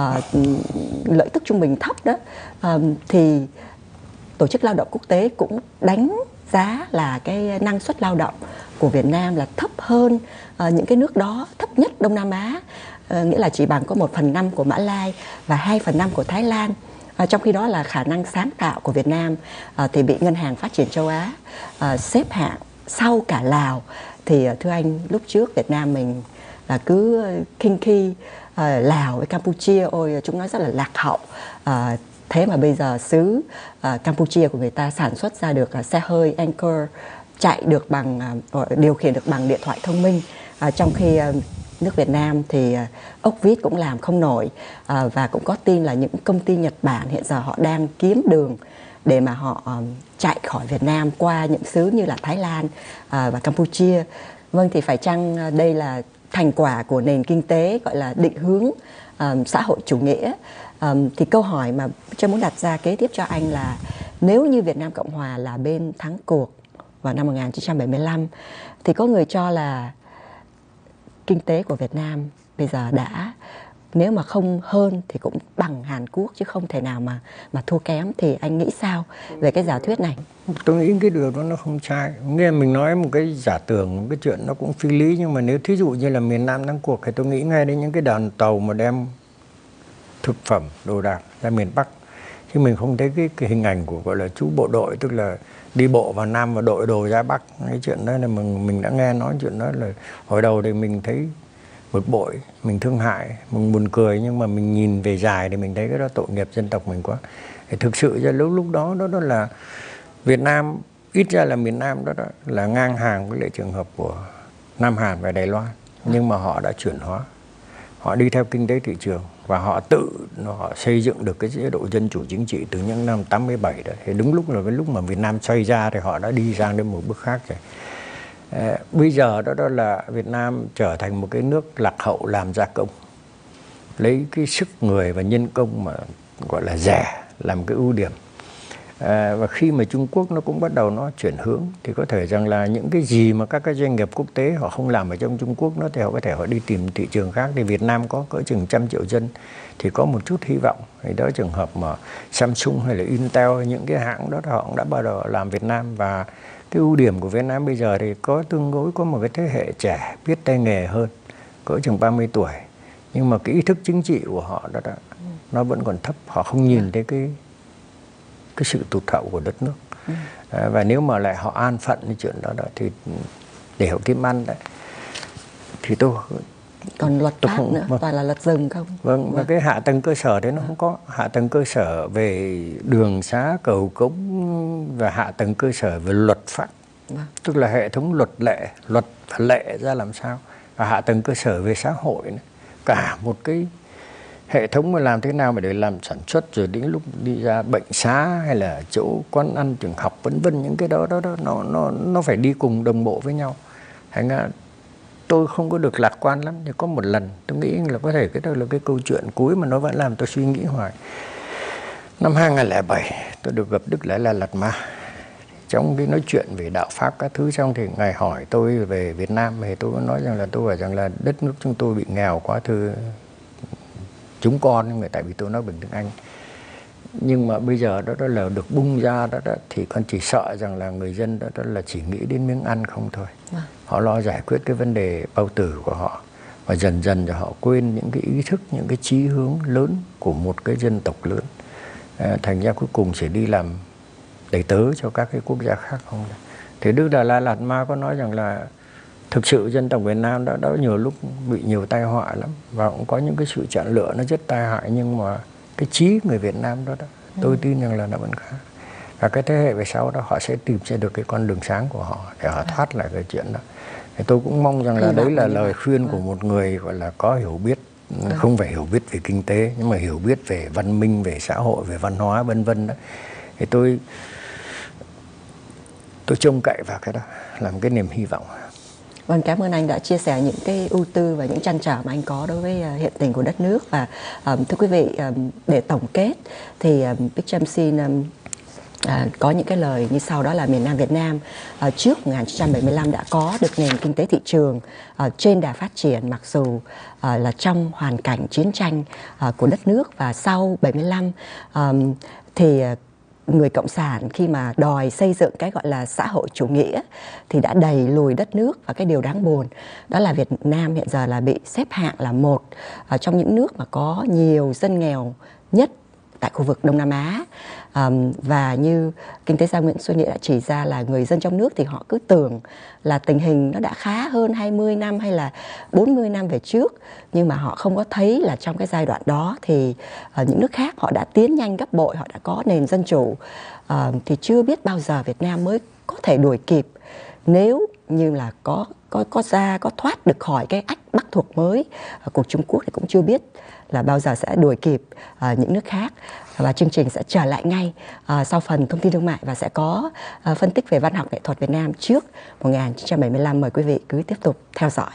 lợi tức trung bình thấp đó, thì Tổ chức Lao động Quốc tế cũng đánh giá là cái năng suất lao động của Việt Nam là thấp hơn những cái nước đó, thấp nhất Đông Nam Á, nghĩa là chỉ bằng có 1/5 của Mã Lai và 2/5 của Thái Lan. Trong khi đó là khả năng sáng tạo của Việt Nam thì bị Ngân hàng Phát triển Châu Á xếp hạng sau cả Lào. Thì thưa anh, lúc trước Việt Nam mình là cứ khinh khi Lào với Campuchia, ôi chúng nó rất là lạc hậu. Thế mà bây giờ xứ Campuchia của người ta sản xuất ra được xe hơi Anchor chạy được bằng, điều khiển được bằng điện thoại thông minh, trong khi nước Việt Nam thì ốc vít cũng làm không nổi. Và cũng có tin là những công ty Nhật Bản hiện giờ họ đang kiếm đường để mà họ chạy khỏi Việt Nam qua những xứ như là Thái Lan và Campuchia. Vâng, thì phải chăng đây là thành quả của nền kinh tế gọi là định hướng xã hội chủ nghĩa? Thì câu hỏi mà tôi muốn đặt ra kế tiếp cho anh là nếu như Việt Nam Cộng Hòa là bên thắng cuộc vào năm 1975 thì có người cho là kinh tế của Việt Nam bây giờ đã, nếu mà không hơn thì cũng bằng Hàn Quốc chứ không thể nào mà thua kém. Thì anh nghĩ sao về cái giả thuyết này? Tôi nghĩ cái điều đó nó không sai. Nghe mình nói một cái giả tưởng, một cái chuyện nó cũng phi lý, nhưng mà nếu thí dụ như là miền Nam thắng cuộc thì tôi nghĩ ngay đến những cái đoàn tàu mà đem thực phẩm, đồ đạc ra miền Bắc. Chứ mình không thấy cái hình ảnh của gọi là chú bộ đội, tức là đi bộ vào Nam và đội đồ ra Bắc. Cái chuyện đó là mình đã nghe nói chuyện đó, là hồi đầu thì mình thấy bực bội, mình thương hại, mình buồn cười, nhưng mà mình nhìn về dài thì mình thấy cái đó tội nghiệp dân tộc mình quá. Thì thực sự ra lúc đó là Việt Nam, ít ra là miền Nam đó là ngang hàng với lại trường hợp của Nam Hàn và Đài Loan, nhưng mà họ đã chuyển hóa, họ đi theo kinh tế thị trường và họ xây dựng được cái chế độ dân chủ chính trị từ những năm 87 đó. Thì đúng lúc là cái lúc mà Việt Nam xoay ra thì họ đã đi sang đến một bước khác rồi. Bây giờ đó là Việt Nam trở thành một cái nước lạc hậu làm gia công, lấy cái sức người và nhân công mà gọi là rẻ làm cái ưu điểm. Và khi mà Trung Quốc nó cũng bắt đầu nó chuyển hướng thì có thể rằng là những cái gì mà các cái doanh nghiệp quốc tế họ không làm ở trong Trung Quốc nó thì họ có thể họ đi tìm thị trường khác. Thì Việt Nam có cỡ chừng 100 triệu dân thì có một chút hy vọng. Thì đó trường hợp mà Samsung hay là Intel, những cái hãng đó họ cũng đã bắt đầu làm Việt Nam. Và cái ưu điểm của Việt Nam bây giờ thì tương đối có một cái thế hệ trẻ biết tay nghề hơn, cỡ chừng 30 tuổi. Nhưng mà cái ý thức chính trị của họ đó nó vẫn còn thấp, họ không nhìn thấy cái sự tụt hậu của đất nước. Và nếu mà lại họ an phận cái chuyện đó thì để họ kiếm ăn đấy thì tôi còn luật pháp nữa, toàn là luật rừng không? Vâng, và cái hạ tầng cơ sở đấy nó không có. Hạ tầng cơ sở về đường xá, cầu cống và hạ tầng cơ sở về luật pháp, tức là hệ thống luật và lệ ra làm sao, và hạ tầng cơ sở về xã hội nữa. Cả một cái hệ thống mà làm thế nào mà để làm sản xuất, rồi đến lúc đi ra bệnh xá hay là chỗ quán ăn, trường học, vân vân, những cái đó nó phải đi cùng đồng bộ với nhau. Thành ra tôi không có được lạc quan lắm. Nhưng có một lần tôi nghĩ là có thể cái đó là cái câu chuyện cuối mà nó vẫn làm tôi suy nghĩ hoài. Năm 2007 tôi được gặp Đức Lại La Lạt Ma. Trong cái nói chuyện về đạo pháp các thứ xong thì Ngài hỏi tôi về Việt Nam, thì tôi có nói rằng là tôi bảo rằng là đất nước chúng tôi bị nghèo quá thưa chúng con, tại vì tôi nói bằng tiếng Anh. Nhưng mà bây giờ đó là được bung ra đó thì con chỉ sợ rằng là người dân đó là chỉ nghĩ đến miếng ăn không thôi. Họ lo giải quyết cái vấn đề bao tử của họ, và dần dần họ quên những cái ý thức, những cái chí hướng lớn của một cái dân tộc lớn. Thành ra cuối cùng chỉ đi làm đầy tớ cho các cái quốc gia khác không. Thì Đức Đạt Lai Lạt Ma có nói rằng là thực sự dân tộc Việt Nam đã nhiều lúc bị nhiều tai họa lắm, và cũng có những cái sự chọn lựa nó rất tai hại, nhưng mà cái chí người Việt Nam đó tôi tin rằng là nó vẫn khá. Và cái thế hệ về sau đó họ sẽ tìm ra được cái con đường sáng của họ để họ thoát lại cái chuyện đó. Thì tôi cũng mong rằng là đấy là lời khuyên của một người gọi là có hiểu biết, không phải hiểu biết về kinh tế, nhưng mà hiểu biết về văn minh, về xã hội, về văn hóa, vân vân đó. Thì tôi trông cậy vào cái đó làm cái niềm hy vọng. Vâng, cảm ơn anh đã chia sẻ những cái ưu tư và những trăn trở mà anh có đối với hiện tình của đất nước. Và thưa quý vị, để tổng kết thì Bích Trâm xin có những cái lời như sau, đó là miền Nam Việt Nam trước 1975 đã có được nền kinh tế thị trường trên đà phát triển, mặc dù là trong hoàn cảnh chiến tranh của đất nước. Và sau 75 thì người Cộng sản khi mà đòi xây dựng cái gọi là xã hội chủ nghĩa thì đã đẩy lùi đất nước. Và cái điều đáng buồn đó là Việt Nam hiện giờ là bị xếp hạng là một trong những nước mà có nhiều dân nghèo nhất tại khu vực Đông Nam Á. Và như kinh tế gia Nguyễn Xuân Nghĩa đã chỉ ra là người dân trong nước thì họ cứ tưởng là tình hình nó đã khá hơn 20 năm hay là 40 năm về trước, nhưng mà họ không có thấy là trong cái giai đoạn đó thì những nước khác họ đã tiến nhanh gấp bội, họ đã có nền dân chủ. Thì chưa biết bao giờ Việt Nam mới có thể đuổi kịp, nếu như là có thoát được khỏi cái ách Bắc thuộc mới của Trung Quốc thì cũng chưa biết là bao giờ sẽ đuổi kịp những nước khác. Và chương trình sẽ trở lại ngay sau phần thông tin thương mại và sẽ có phân tích về văn học nghệ thuật Việt Nam trước 1975. Mời quý vị cứ tiếp tục theo dõi.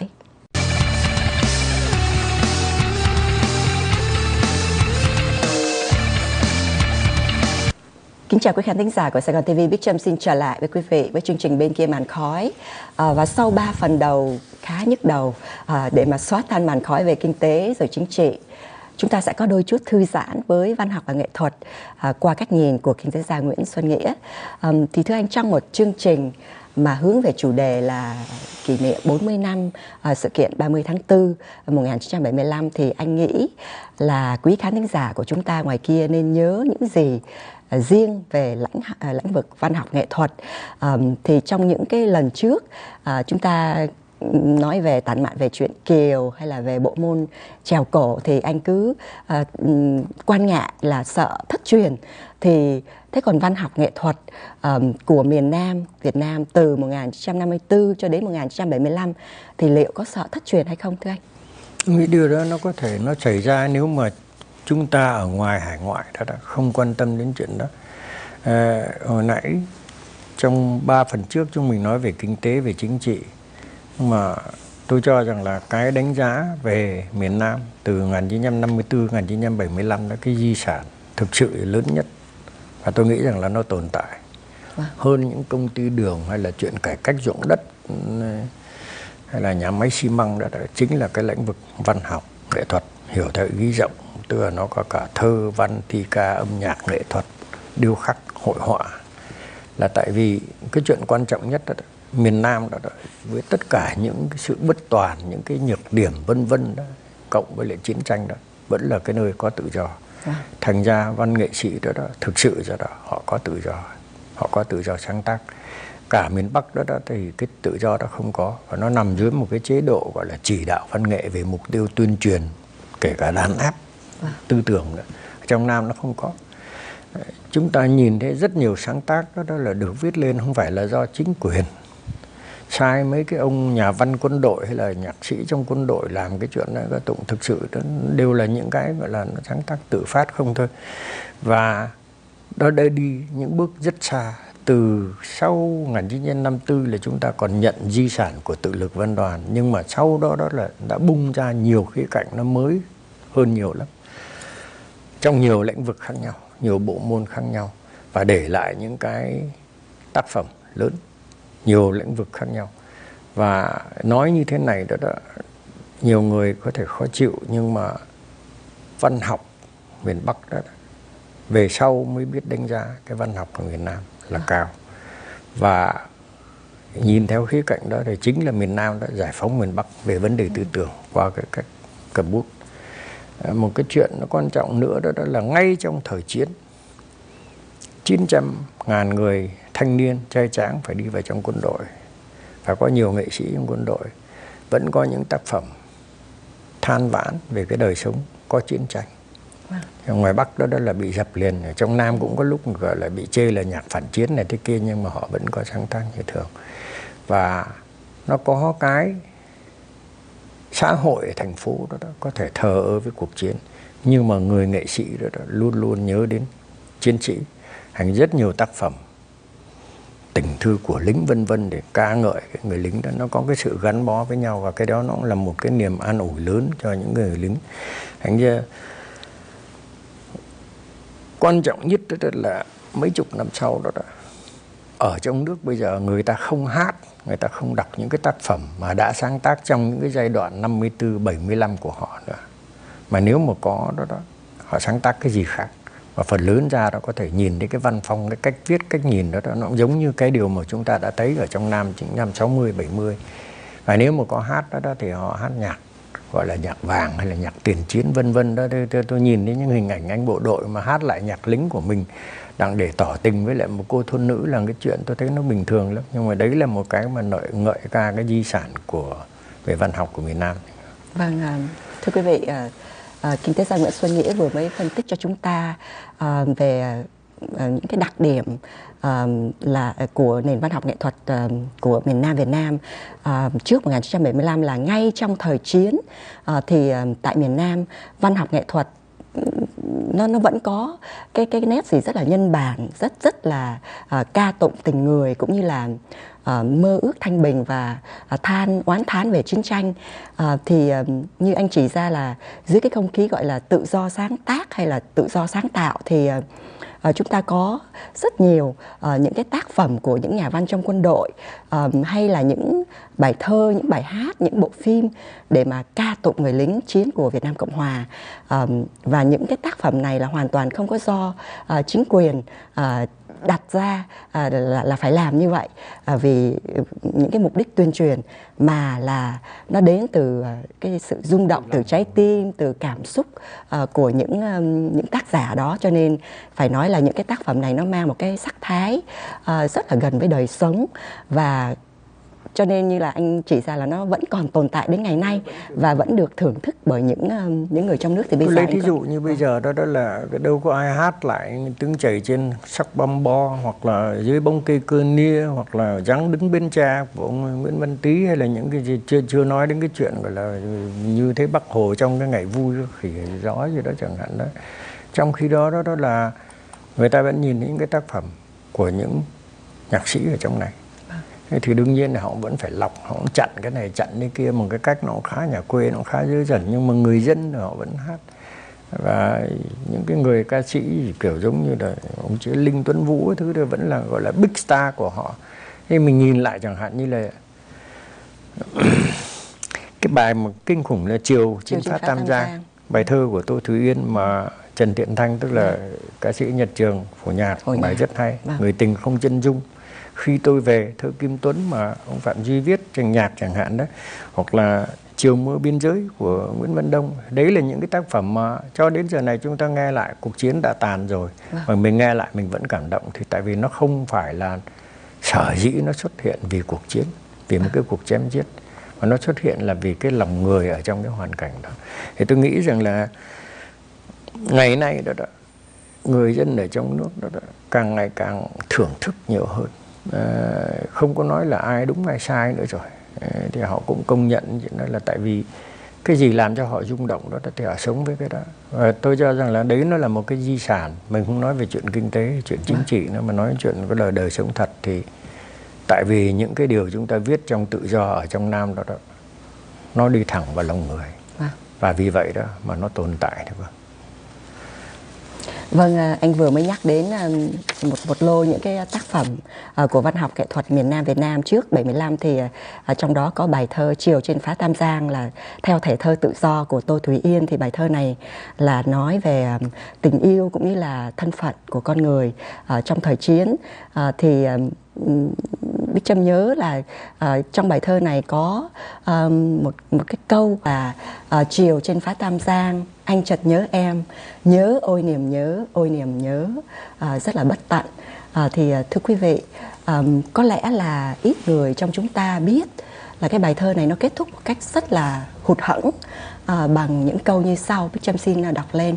Kính chào quý khán thính giả của Sài Gòn TV. Bích Trâm xin trở lại với quý vị với chương trình Bên Kia Màn Khói. Và sau 3 phần đầu khá nhức đầu để mà xóa tan màn khói về kinh tế rồi chính trị, chúng ta sẽ có đôi chút thư giãn với văn học và nghệ thuật qua cách nhìn của kinh tế gia Nguyễn Xuân Nghĩa. Thì thưa anh, trong một chương trình mà hướng về chủ đề là kỷ niệm 40 năm sự kiện 30 tháng 4 1975 thì anh nghĩ là quý khán thính giả của chúng ta ngoài kia nên nhớ những gì riêng về lĩnh vực văn học nghệ thuật. Thì trong những cái lần trước chúng ta nói về tản mạn về truyện Kiều hay là về bộ môn trèo cổ thì anh cứ quan ngại là sợ thất truyền. Thì thế còn văn học nghệ thuật của miền Nam Việt Nam từ 1954 cho đến 1975 thì liệu có sợ thất truyền hay không thưa anh? Tôi nghĩ điều đó nó có thể nó xảy ra nếu mà chúng ta ở ngoài hải ngoại đã không quan tâm đến chuyện đó. Hồi nãy trong 3 phần trước chúng mình nói về kinh tế, về chính trị, nhưng mà tôi cho rằng là cái đánh giá về miền Nam từ 1954-1975 là cái di sản thực sự lớn nhất, và tôi nghĩ rằng là nó tồn tại hơn những công ty đường hay là chuyện cải cách ruộng đất hay là nhà máy xi măng. Đó chính là cái lĩnh vực văn học nghệ thuật hiểu theo ý rộng, tức là nó có cả thơ văn, thi ca, âm nhạc, nghệ thuật, điêu khắc, hội họa. Là tại vì cái chuyện quan trọng nhất đó, miền Nam đó, với tất cả những cái sự bất toàn, những cái nhược điểm vân vân đó, cộng với lại chiến tranh đó, vẫn là cái nơi có tự do. Thành ra văn nghệ sĩ đó thực sự ra đó họ có tự do sáng tác. Cả miền Bắc đó thì cái tự do đó không có, và nó nằm dưới một cái chế độ gọi là chỉ đạo văn nghệ về mục tiêu tuyên truyền, kể cả đàn áp tư tưởng nữa. Trong Nam nó không có. Chúng ta nhìn thấy rất nhiều sáng tác đó là được viết lên không phải là do chính quyền sai mấy cái ông nhà văn quân đội hay là nhạc sĩ trong quân đội làm cái chuyện này, các tụng thực sự đều là những cái gọi là nó sáng tác tự phát không thôi. Và đó đã đi những bước rất xa. Từ sau 1954 là chúng ta còn nhận di sản của tự lực văn đoàn, nhưng mà sau đó là đã bung ra nhiều khía cạnh nó mới hơn nhiều lắm, trong nhiều lĩnh vực khác nhau, nhiều bộ môn khác nhau, và để lại những cái tác phẩm lớn, nhiều lĩnh vực khác nhau. Và nói như thế này đó, nhiều người có thể khó chịu, nhưng mà văn học miền Bắc đó, về sau mới biết đánh giá cái văn học của miền Nam là cao. Và nhìn theo khía cạnh đó thì chính là miền Nam đã giải phóng miền Bắc về vấn đề tư tưởng qua cái cách cầm bút. Một cái chuyện nó quan trọng nữa đó là ngay trong thời chiến, 900.000 người thanh niên trai tráng phải đi vào trong quân đội, và có nhiều nghệ sĩ trong quân đội vẫn có những tác phẩm than vãn về cái đời sống có chiến tranh. Ở ngoài Bắc đó là bị dập liền, ở trong Nam cũng có lúc gọi là bị chê là nhạc phản chiến này thế kia, nhưng mà họ vẫn có sáng tác như thường. Và nó có cái xã hội ở thành phố đó có thể thờ ơ với cuộc chiến, nhưng mà người nghệ sĩ đó luôn luôn nhớ đến chiến sĩ, hành rất nhiều tác phẩm tình thư của lính vân vân để ca ngợi cái người lính đó. Nó có cái sự gắn bó với nhau, và cái đó nó cũng là một cái niềm an ủi lớn cho những người lính. Thành ra quan trọng nhất đó là mấy chục năm sau đó, ở trong nước bây giờ người ta không hát, người ta không đọc những cái tác phẩm mà đã sáng tác trong những cái giai đoạn 54, 75 của họ nữa. Mà nếu mà có đó, họ sáng tác cái gì khác. Và phần lớn ra đó có thể nhìn thấy cái văn phong, cái cách viết, cách nhìn đó, nó cũng giống như cái điều mà chúng ta đã thấy ở trong Nam chính năm 60, 70. Và nếu mà có hát đó thì họ hát nhạc gọi là nhạc vàng hay là nhạc tiền chiến vân vân đó. Tôi nhìn thấy những hình ảnh anh bộ đội mà hát lại nhạc lính của mình đang để tỏ tình với lại một cô thôn nữ là cái chuyện tôi thấy nó bình thường lắm. Nhưng mà đấy là một cái mà ngợi ca cái di sản về văn học của miền Nam. Vâng, thưa quý vị, kinh tế gia Nguyễn Xuân Nghĩa vừa mới phân tích cho chúng ta về những cái đặc điểm là của nền văn học nghệ thuật của miền Nam Việt Nam trước 1975, là ngay trong thời chiến thì tại miền Nam văn học nghệ thuật nó vẫn có cái nét gì rất là nhân bản, rất là ca tụng tình người, cũng như là mơ ước thanh bình và oán thán về chiến tranh. Thì như anh chỉ ra là dưới cái không khí gọi là tự do sáng tác hay là tự do sáng tạo thì chúng ta có rất nhiều những cái tác phẩm của những nhà văn trong quân đội, hay là những bài thơ, những bài hát, những bộ phim để mà ca tụng người lính chiến của Việt Nam Cộng Hòa. Và những cái tác phẩm này là hoàn toàn không có do chính quyền đặt ra là phải làm như vậy vì những cái mục đích tuyên truyền, mà là nó đến từ cái sự rung động từ trái tim, từ cảm xúc của những tác giả đó. Cho nên phải nói là những cái tác phẩm này nó mang một cái sắc thái rất là gần với đời sống, và cho nên như là anh chỉ ra là nó vẫn còn tồn tại đến ngày nay và vẫn được thưởng thức bởi những người trong nước. Thì bây giờ lấy thí dụ như bây giờ đó là đâu có ai hát lại tiếng chảy trên sắc băm bo, hoặc là dưới bóng cây cơ nia, hoặc là dáng đứng bên cha của ông Nguyễn Văn Tý, hay là những cái gì chưa nói đến cái chuyện gọi là như thế Bác Hồ trong cái ngày vui khỉ gió gì đó chẳng hạn đó. Trong khi đó là người ta vẫn nhìn những cái tác phẩm của những nhạc sĩ ở trong này. Thế thì đương nhiên là họ vẫn phải lọc, họ cũng chặn cái này chặn cái kia một cái cách nó khá nhà quê, nó khá dữ dằn, nhưng mà người dân họ vẫn hát. Và những cái người ca sĩ kiểu giống như là ông chị Linh Tuấn Vũ thứ đó vẫn là gọi là big star của họ. Thế mình nhìn lại chẳng hạn như là cái bài mà kinh khủng là Chiều Trên Phát Tam Giang, bài thơ của Tô Thúy Yên mà Trần Thiện Thanh tức là ca sĩ Nhật Trường phổ nhạc, bài rất hay. Người tình không chân dung, Khi tôi về, thơ Kim Tuấn mà ông Phạm Duy viết, Trành nhạc chẳng hạn đó, hoặc là Chiều mưa biên giới của Nguyễn Văn Đông. Đấy là những cái tác phẩm mà cho đến giờ này chúng ta nghe lại, cuộc chiến đã tàn rồi mà mình nghe lại mình vẫn cảm động, thì tại vì nó không phải là sở dĩ nó xuất hiện vì cuộc chiến, vì một cái cuộc chém giết, mà nó xuất hiện là vì cái lòng người ở trong cái hoàn cảnh đó. Thì tôi nghĩ rằng là ngày nay đó, người dân ở trong nước đó, càng ngày càng thưởng thức nhiều hơn không có nói là ai đúng ai sai nữa rồi. Thì họ cũng công nhận chuyện đó, là tại vì cái gì làm cho họ rung động đó thì họ sống với cái đó. Và tôi cho rằng là đấy nó là một cái di sản. Mình không nói về chuyện kinh tế, chuyện chính trị nữa, mà nói chuyện cái đời sống thật. Thì tại vì những cái điều chúng ta viết trong Tự Do ở trong Nam đó, nó đi thẳng vào lòng người. Và vì vậy đó mà nó tồn tại được. Vâng, anh vừa mới nhắc đến một lô những cái tác phẩm của văn học nghệ thuật miền Nam Việt Nam trước 75, thì trong đó có bài thơ Chiều trên phá Tam Giang là theo thể thơ Tự Do của Tô Thúy Yên. Thì bài thơ này là nói về tình yêu cũng như là thân phận của con người trong thời chiến. Thì Bích Trâm nhớ là trong bài thơ này có một cái câu là chiều trên phá Tam Giang anh chợt nhớ em, nhớ ôi niềm nhớ, rất là bất tận. Thì thưa quý vị, có lẽ là ít người trong chúng ta biết là cái bài thơ này nó kết thúc một cách rất là hụt hẫng bằng những câu như sau. Bích Trâm xin đọc lên.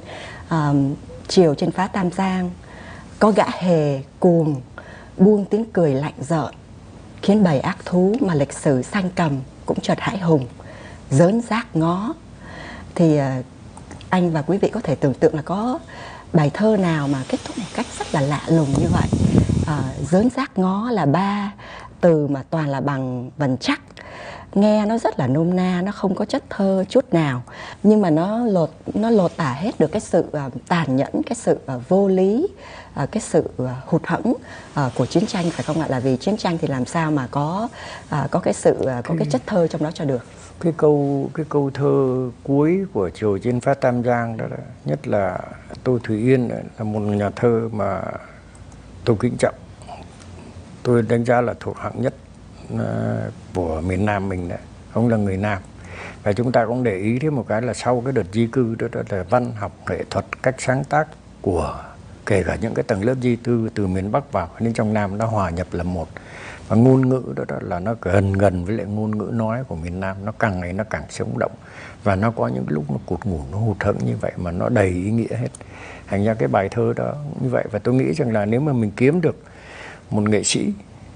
Chiều trên phá Tam Giang có gã hề cuồng buông tiếng cười lạnh rợn, khiến bầy ác thú mà lịch sử sanh cầm cũng chợt hãi hùng, dớn rác ngó. Thì anh và quý vị có thể tưởng tượng là có bài thơ nào mà kết thúc một cách rất là lạ lùng như vậy. Dớn rác ngó là 3 từ mà toàn là bằng vần chắc, nghe nó rất là nôm na, nó không có chất thơ chút nào, nhưng mà nó lột tả hết được cái sự tàn nhẫn, cái sự vô lý, cái sự hụt hẫng của chiến tranh, phải không ạ? Là vì chiến tranh thì làm sao mà có cái sự có cái chất thơ trong đó cho được. Cái câu thơ cuối của Chiều trên phá Tam Giang đó, nhất là Tô Thúy Yên là một nhà thơ mà tôi kính trọng, tôi đánh giá là thuộc hạng nhất của miền Nam mình đấy. Ông là người Nam. Và chúng ta cũng để ý thêm một cái là sau cái đợt di cư đó là văn học, nghệ thuật, cách sáng tác của kể cả những cái tầng lớp di cư từ miền Bắc vào đến trong Nam nó hòa nhập là một. Và ngôn ngữ đó là nó gần với lại ngôn ngữ nói của miền Nam, nó càng ngày nó càng sống động. Và nó có những lúc nó cụt ngủn, nó hụt hẫng như vậy mà nó đầy ý nghĩa hết. Thành ra cái bài thơ đó như vậy. Và tôi nghĩ rằng là nếu mà mình kiếm được một nghệ sĩ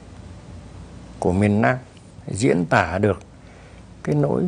của miền Nam diễn tả được cái nỗi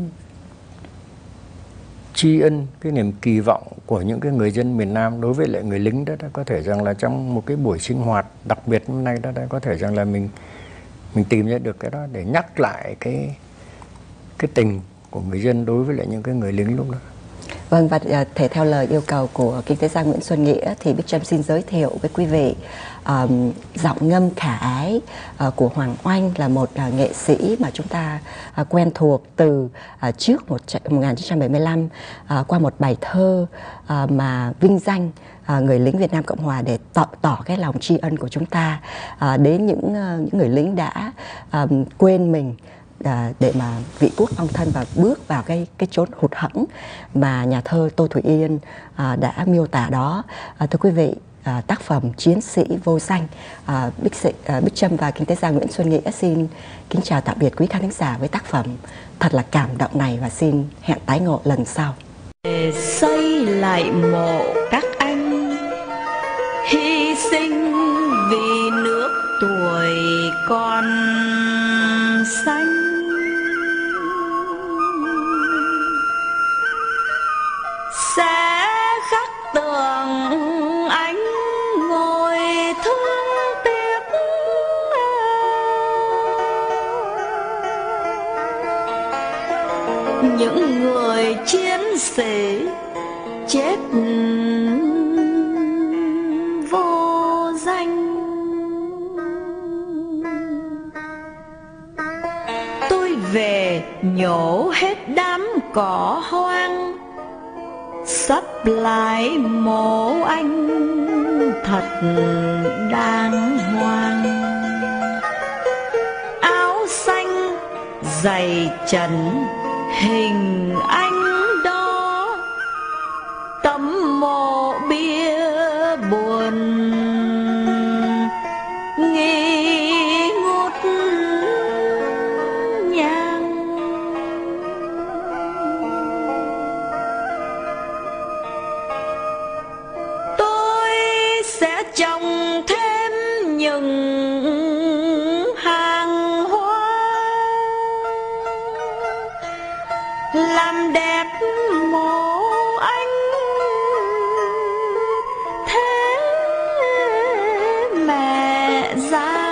tri ân, cái niềm kỳ vọng của những cái người dân miền Nam đối với lại người lính đó, có thể rằng là trong một cái buổi sinh hoạt đặc biệt như này đó, có thể rằng là mình tìm ra được cái đó để nhắc lại cái tình của người dân đối với lại những cái người lính lúc đó. Vâng, và thể theo lời yêu cầu của kinh tế gia Nguyễn Xuân Nghĩa thì Bích Trâm xin giới thiệu với quý vị giọng ngâm khả ái của Hoàng Oanh, là một nghệ sĩ mà chúng ta quen thuộc từ trước 1975 qua một bài thơ mà vinh danh người lính Việt Nam Cộng Hòa để tỏ cái lòng tri ân của chúng ta đến những người lính đã quên mình để mà vị quốc vong thân và bước vào cái chốn hụt hẫng mà nhà thơ Tô Thúy Yên đã miêu tả đó. Thưa quý vị, tác phẩm Chiến sĩ vô danh, Bích Trâm và kinh tế gia Nguyễn Xuân Nghĩa xin kính chào tạm biệt quý khán thính giả với tác phẩm thật là cảm động này, và xin hẹn tái ngộ lần sau. Để xây lại mộ các anh hy sinh vì nước tuổi còn xanh, sẽ khắc tường anh ngồi thương tiếc những người chiến sĩ chết vô danh. Tôi về nhổ hết đám cỏ hoang, sắp lại mộ anh thật đàng hoàng. Áo xanh giày trần hình anh đó, tấm mộ bia buồn nghi ngút nhang. Tôi sẽ trồng thêm những làm đẹp mộ anh, thế mẹ già.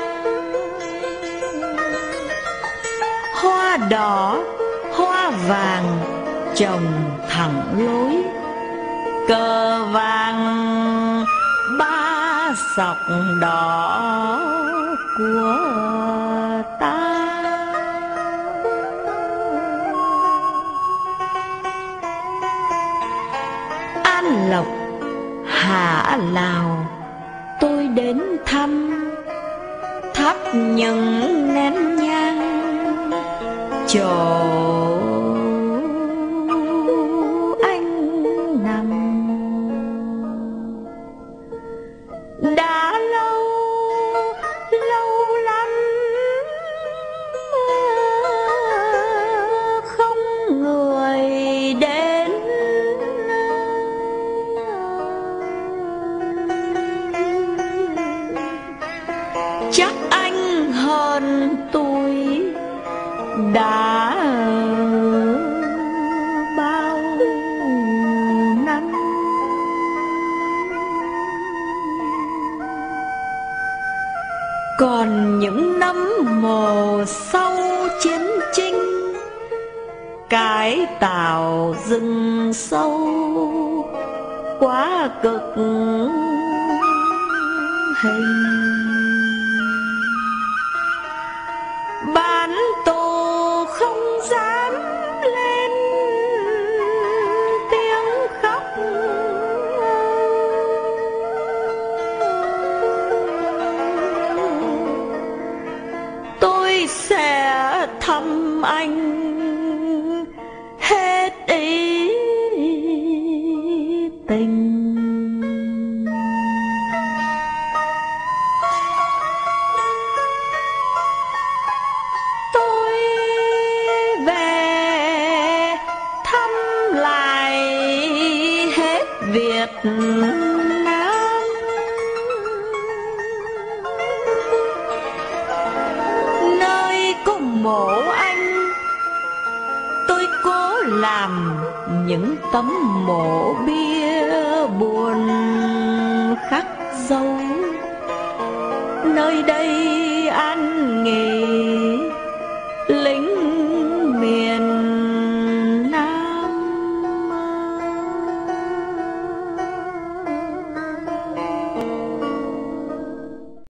Hoa đỏ hoa vàng trồng thẳng lối, cờ vàng ba sọc đỏ của ta. An Lộc Hạ Lào tôi đến thăm, thắp những nén nhang chỗ anh nằm. Đã lâu lâu lắm không người đến, chắc anh hơn tôi đã bao năm. Còn những nấm mồ sau chiến tranh, cải tạo rừng sâu quá cực hình. Bán tù không dám lên tiếng khóc, tôi sẽ thăm anh hết ý tình. Tôi về thăm lại hết Việt Nam, nơi có mộ anh tôi cố làm những tấm mộ bia buồn khắc dấu. Nơi đây an nghỉ lính